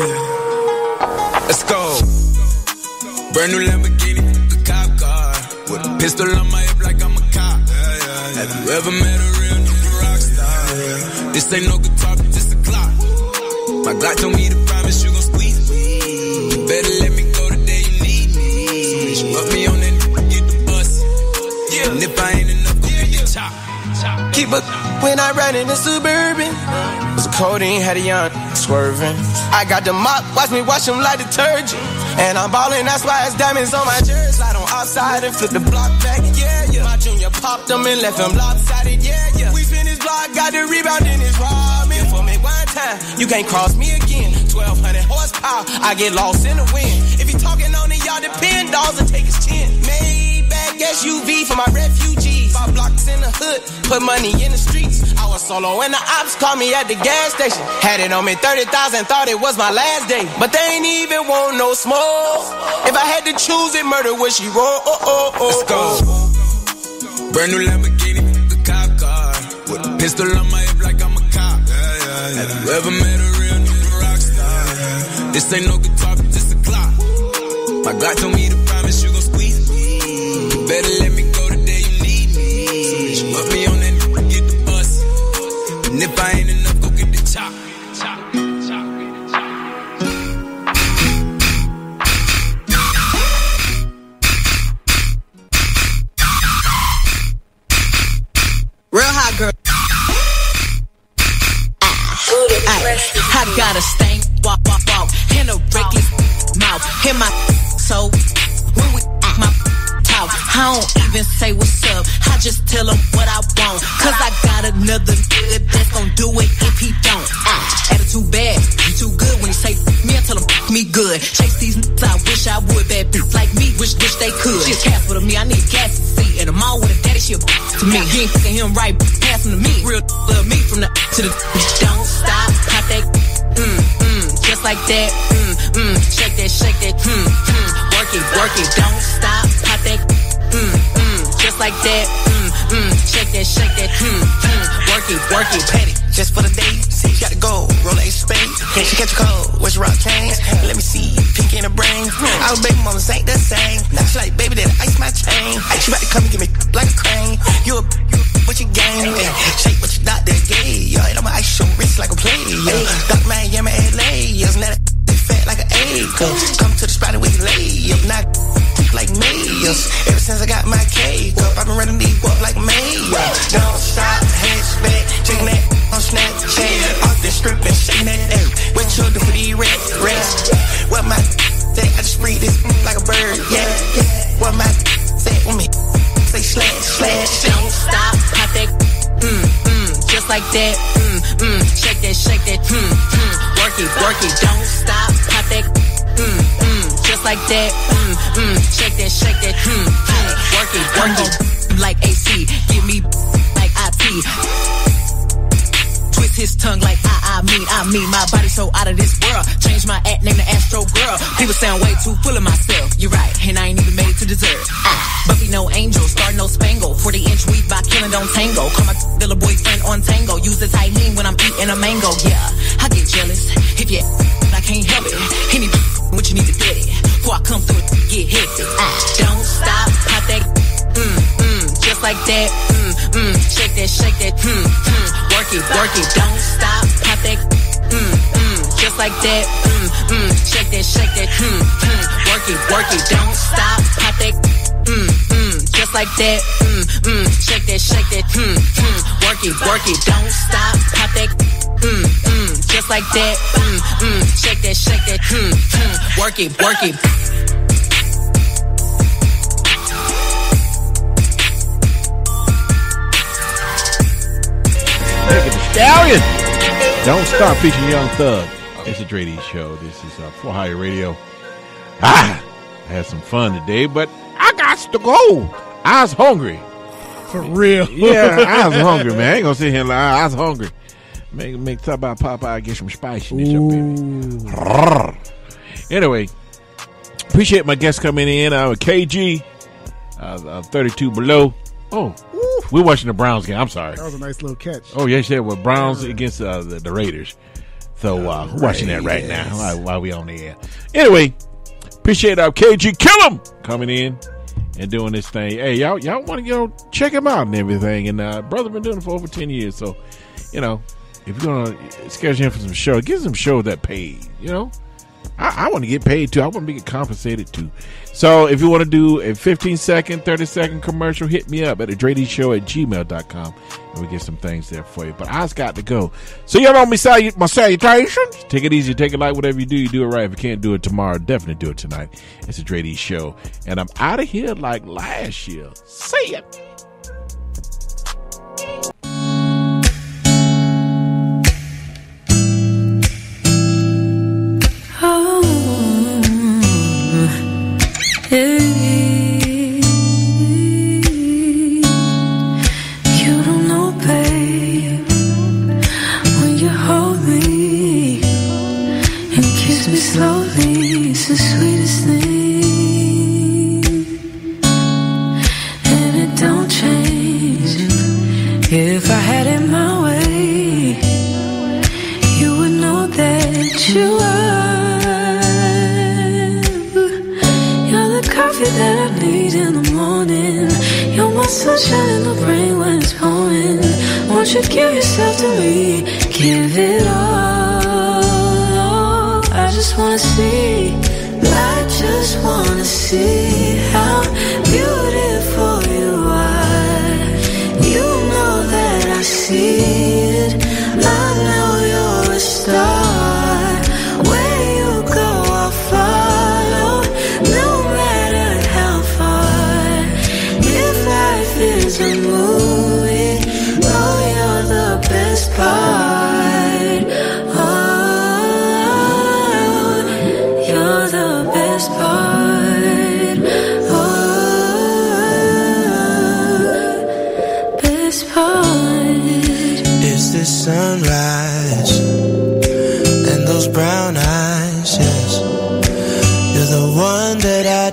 Let's go. Brand new Lamborghini, the cop car. With a pistol on my hip like I'm a cop. Have you ever met a real nigga rock star? This ain't no guitar, but just a clock. My Glock told me to promise you gon' squeeze me. You better let me go the day you need me. So put me on that get the bus. Yeah. And if I ain't enough, go get the chop. Keep up when I ride in the Suburban. Was a codeine, had a young swerving. I got the mop, watch me wash them like detergent. And I'm ballin', that's why it's diamonds on my jersey. Slide on outside and flip the block back, yeah, yeah. My junior popped them and left them lopsided, yeah, yeah. We finished block, got the rebound in his ramen. For me one time, you can't cross me again. 1200 horsepower, I get lost in the wind. If you talking on it, y'all depend, dogs and take his chin. Maybach SUV for my refugees. 5 blocks in the hood, put money in the streets. I was solo and the ops called me at the gas station. Had it on me 30,000, thought it was my last day. But they ain't even want no smoke. If I had to choose it, murder would she roll? Let's go. Brand new Lamborghini, the cop car. With a pistol on my hip like I'm a cop. Have you ever met a real nigga rock star? This ain't no guitar, but just a clock. My Glock told me to promise you gon' squeeze me. You better let me go the day you need me. So put me on that get the bus. And if I ain't enough, go get the chop. Real hot girl. I got a stank, walk, in a reckless mouth. Hit my so when we my talk, I don't even say what's up. I just tell him what I want. Cause I got another nigga that's gon' do it if he don't. Attitude bad, you too good when you say me, I tell him me good. Chase these niggas, I wish I would. Bad bitch like me, wish they could. She's careful to me, I need gas to see. And I'm all with a daddy, she a to me. He ain't fucking him right, pass him to me. Real love me from the to the. Don't stop, pop that, just like that, shake that, work it, don't stop, pop that, just like that, shake that, work it, petty. Just for the day, see, she got to go. Roll a spade. Can she catch a cold? What's your rock chains? Let me see, pink in her brain. Our baby mamas ain't the same. Now she like, baby, that ice my chain. She about to come and give me like a crane. You a what you game? Shake what you doctor gave. Yo, I'ma ice your wrist like a play. Yo, Doc Miami, LA. Yo, now that fat like an egg. Come to the spot and we lay. Yo, not like mayors. Ever since I got my cake up, I've been running these up like mayor. Don't stop, hatchback, checking that on Snapchat. Off the strip and shaking that air. What you do for these rats? What my say? I just breathe this like a bird, yeah. What my say with me? Say Shake that, work it, don't stop, pop that, just like that, shake that, work it, like AC, give me like IT. Twist his tongue like I mean, my body so out of this world. Change my act, name the Astro Girl. People sound way too full of myself. You're right, and I ain't even made it to dessert. But we no angel, start no spangle. 40-inch weed by killing don't tango. Call my little boyfriend on tango. Use the tight mean when I'm eating a mango. Yeah, I get jealous if you I can't help it. Any what you need to get it. Before I come through, get hectic. Don't stop, pop that, just like that, shake that, work it, don't stop, pop that, just like that, shake that, work it, don't stop, pop that, just like that, shake that, work it, don't stop, pop that, just like that, shake that, work it. Megan Thee Stallion. Don't Stop featuring Young Thug. It's the Dre D Show. This is For Hire Radio. I had some fun today, but I got to go. I was hungry. For real. Yeah, I was hungry, man. I ain't gonna sit here and lie. I was hungry. Make talk about Popeye, get some spiciness up in it. Anyway, appreciate my guests coming in. I'm KG, 32 Below. Oh, we're watching the Browns game. I'm sorry. That was a nice little catch. Oh, yes, yeah. Well, Browns against the Raiders. So we're watching that right now while we on the air. Anyway, appreciate our KG Kill'em coming in and doing this thing. Hey, y'all want to check him out and everything. And brother been doing it for over 10 years. So, if you're going to schedule him for some show, get some show that paid, I want to get paid too. I want to get compensated too. So if you want to do a 15-second, 30-second commercial, hit me up at thedredshow@gmail.com and we get some things there for you. But I's got to go. So y'all know my salutations. Take it easy, take it light, whatever you do it right. If you can't do it tomorrow, definitely do it tonight. It's the Dre D Show. And I'm out of here like last year. See ya. Hey, you don't know, babe, when you hold me and kiss me slowly, it's the sweetest thing, and it don't change. If I had it my way, you would know that you are. Coffee that I need in the morning. You're my sunshine in the rain when it's pouring. Won't you give yourself to me? Give it all. I just wanna see. I just wanna see how beautiful you are. You know that I see it. I know you're a star. Where you go, I'll follow. No matter how far. If life is a movie, oh, you're the best part. Oh, you're the best part. Oh, best part. It's the sunrise and those brown eyes, yes. You're the one that I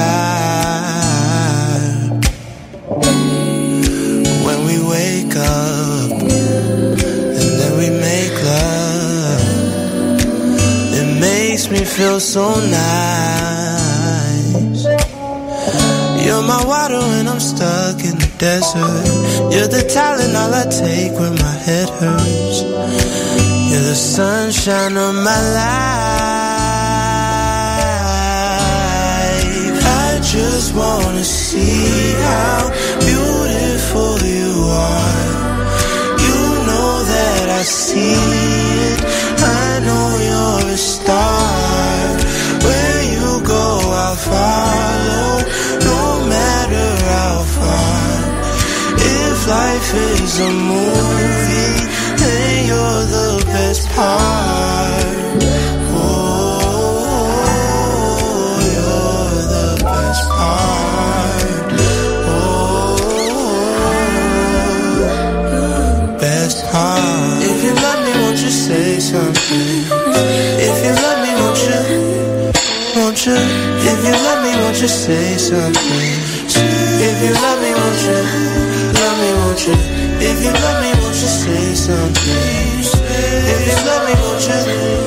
desire. When we wake up and then we make love, it makes me feel so nice. You're my water when I'm stuck in the desert. You're the Tylenol I take when my head hurts. You're the sunshine of my life. I just wanna see how beautiful you are. You know that I see it. I know you're a star. Where you go, I'll follow. No matter how far. If life is a movie, then you're part. Oh, you're the best part. Oh, best part. If you love me, won't you say something? If you love me, won't you? If you love me, won't you say something? If you love me, won't you? Love me, won't you? If you love me, won't you say something? If you love me, won't you?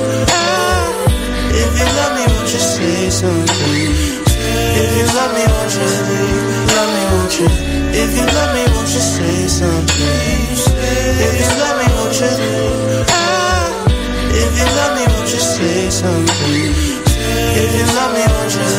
If you love me, won't you say something? If you love me, won't you? Love me, won't you? If you love me, won't you say something? If you love me, won't you? If you love me, won't you say something? If you love me, won't you?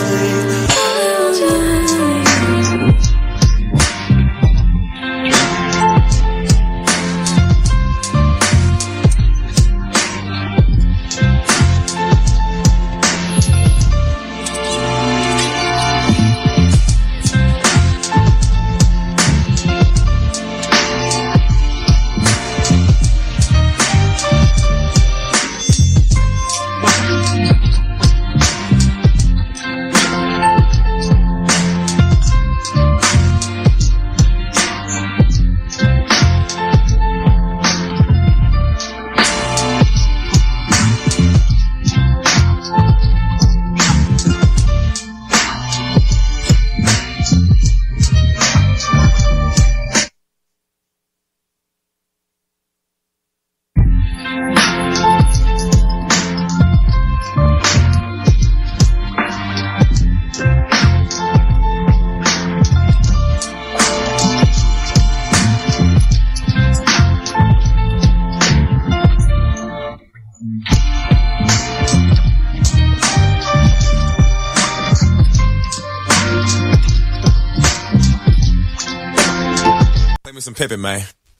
Some Pepe, man.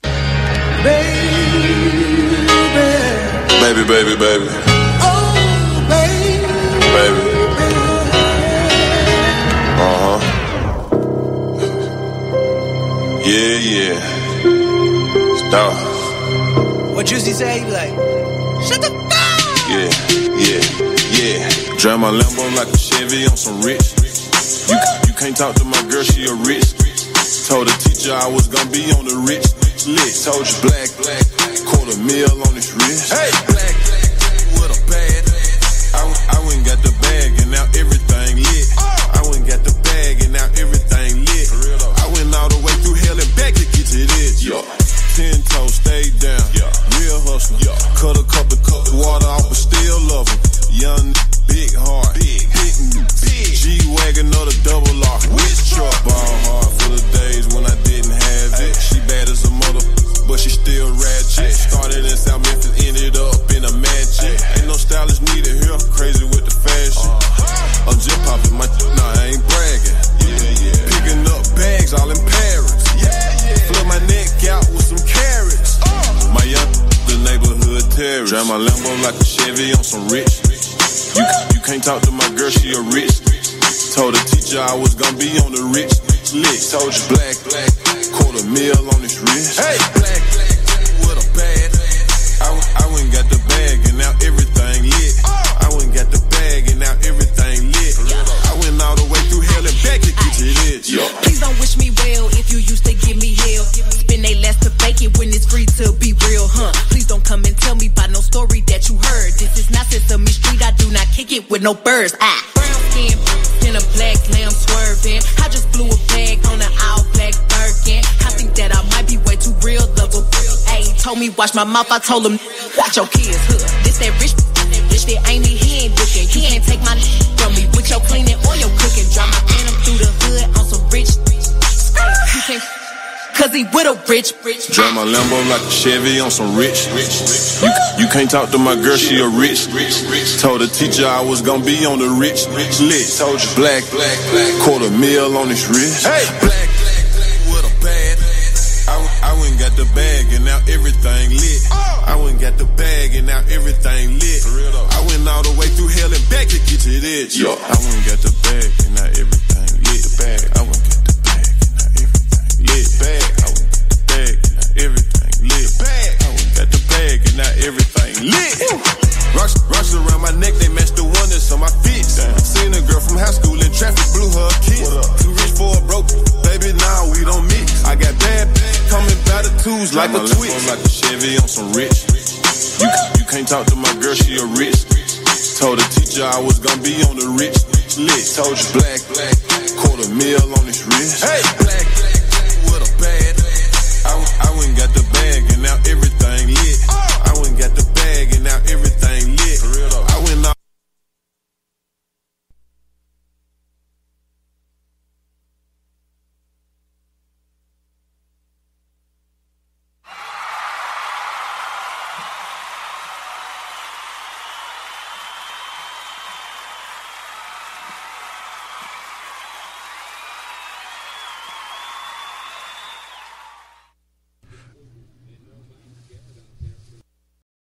Baby, baby, baby. oh baby, Baby. Yeah. Stop. what Juicy say? He be like, shut the fuck. Yeah. Drive my Lambo like a Chevy on some rich. You can't talk to my girl, she a rich. Told the teacher I was gonna be on the rich list. Told you black, $250,000 on this wrist. Hey, black with a bag. I went and got the bag and now everything lit. I went and got the bag and now everything lit. I went all the way through hell and back to get to this. 10 toes, stay down. Real hustler. Cut a couple cups of water off, but still love them. Young, big heart, big G-Wagon or the double R. Which truck? Ball hard for the days when I didn't have it. She bad as a mother, but she still ratchet. Started in South Memphis, ended up in a mansion. Ain't no stylist needed here, crazy with the fashion. I'm just popping my, nah, I ain't bragging. Picking up bags all in Paris. Flip my neck out with some carrots. My young, the neighborhood terrorist. Drive my Lambo like a Chevy on some rich. You can't talk to my girl, she a rich. Told the teacher I was gonna be on the rich list. Told you black, $250,000 on this wrist. Hey, black with a bag. I went and got the bag and now everything lit. I went and got the bag and now everything lit. I went all the way through hell and back to get to this. Please don't wish me well if you used to give me hell. Spend they last to fake it when it's free to be real, huh? Please don't come and tell me about no story that you heard. This is not Sesame Street, I do not kick it with no birds. Brown skin in a black lamb swerving. I just blew a bag on an all black Birkin. I think that I might be way too real, lover. Ayy, told me watch my mouth, I told him watch your kids, huh? This that rich that ain't me, he ain't looking. You can't take my from me with your cleaning or your cooking. Drive my phantom through the hood on some rich. You can't, cause he with a rich. Drive my Lambo like a Chevy on some rich. You can't talk to my girl, she a rich. Told the teacher I was gonna be on the rich list. Told you black, $250,000 on this wrist. Hey, black with a bag. I went and got the bag and now everything lit. I went and got the bag and now everything lit. I went all the way through hell and back to get to this. I went and got the bag and now everything lit. I went and got the bag and now everything lit. I went and got the bag and now everything lit. I went and got the bag and now everything lit. some rich. You can't talk to my girl, she a rich. Told the teacher I was gonna be on the rich list. Told you black, $250,000 on this wrist. Hey, black.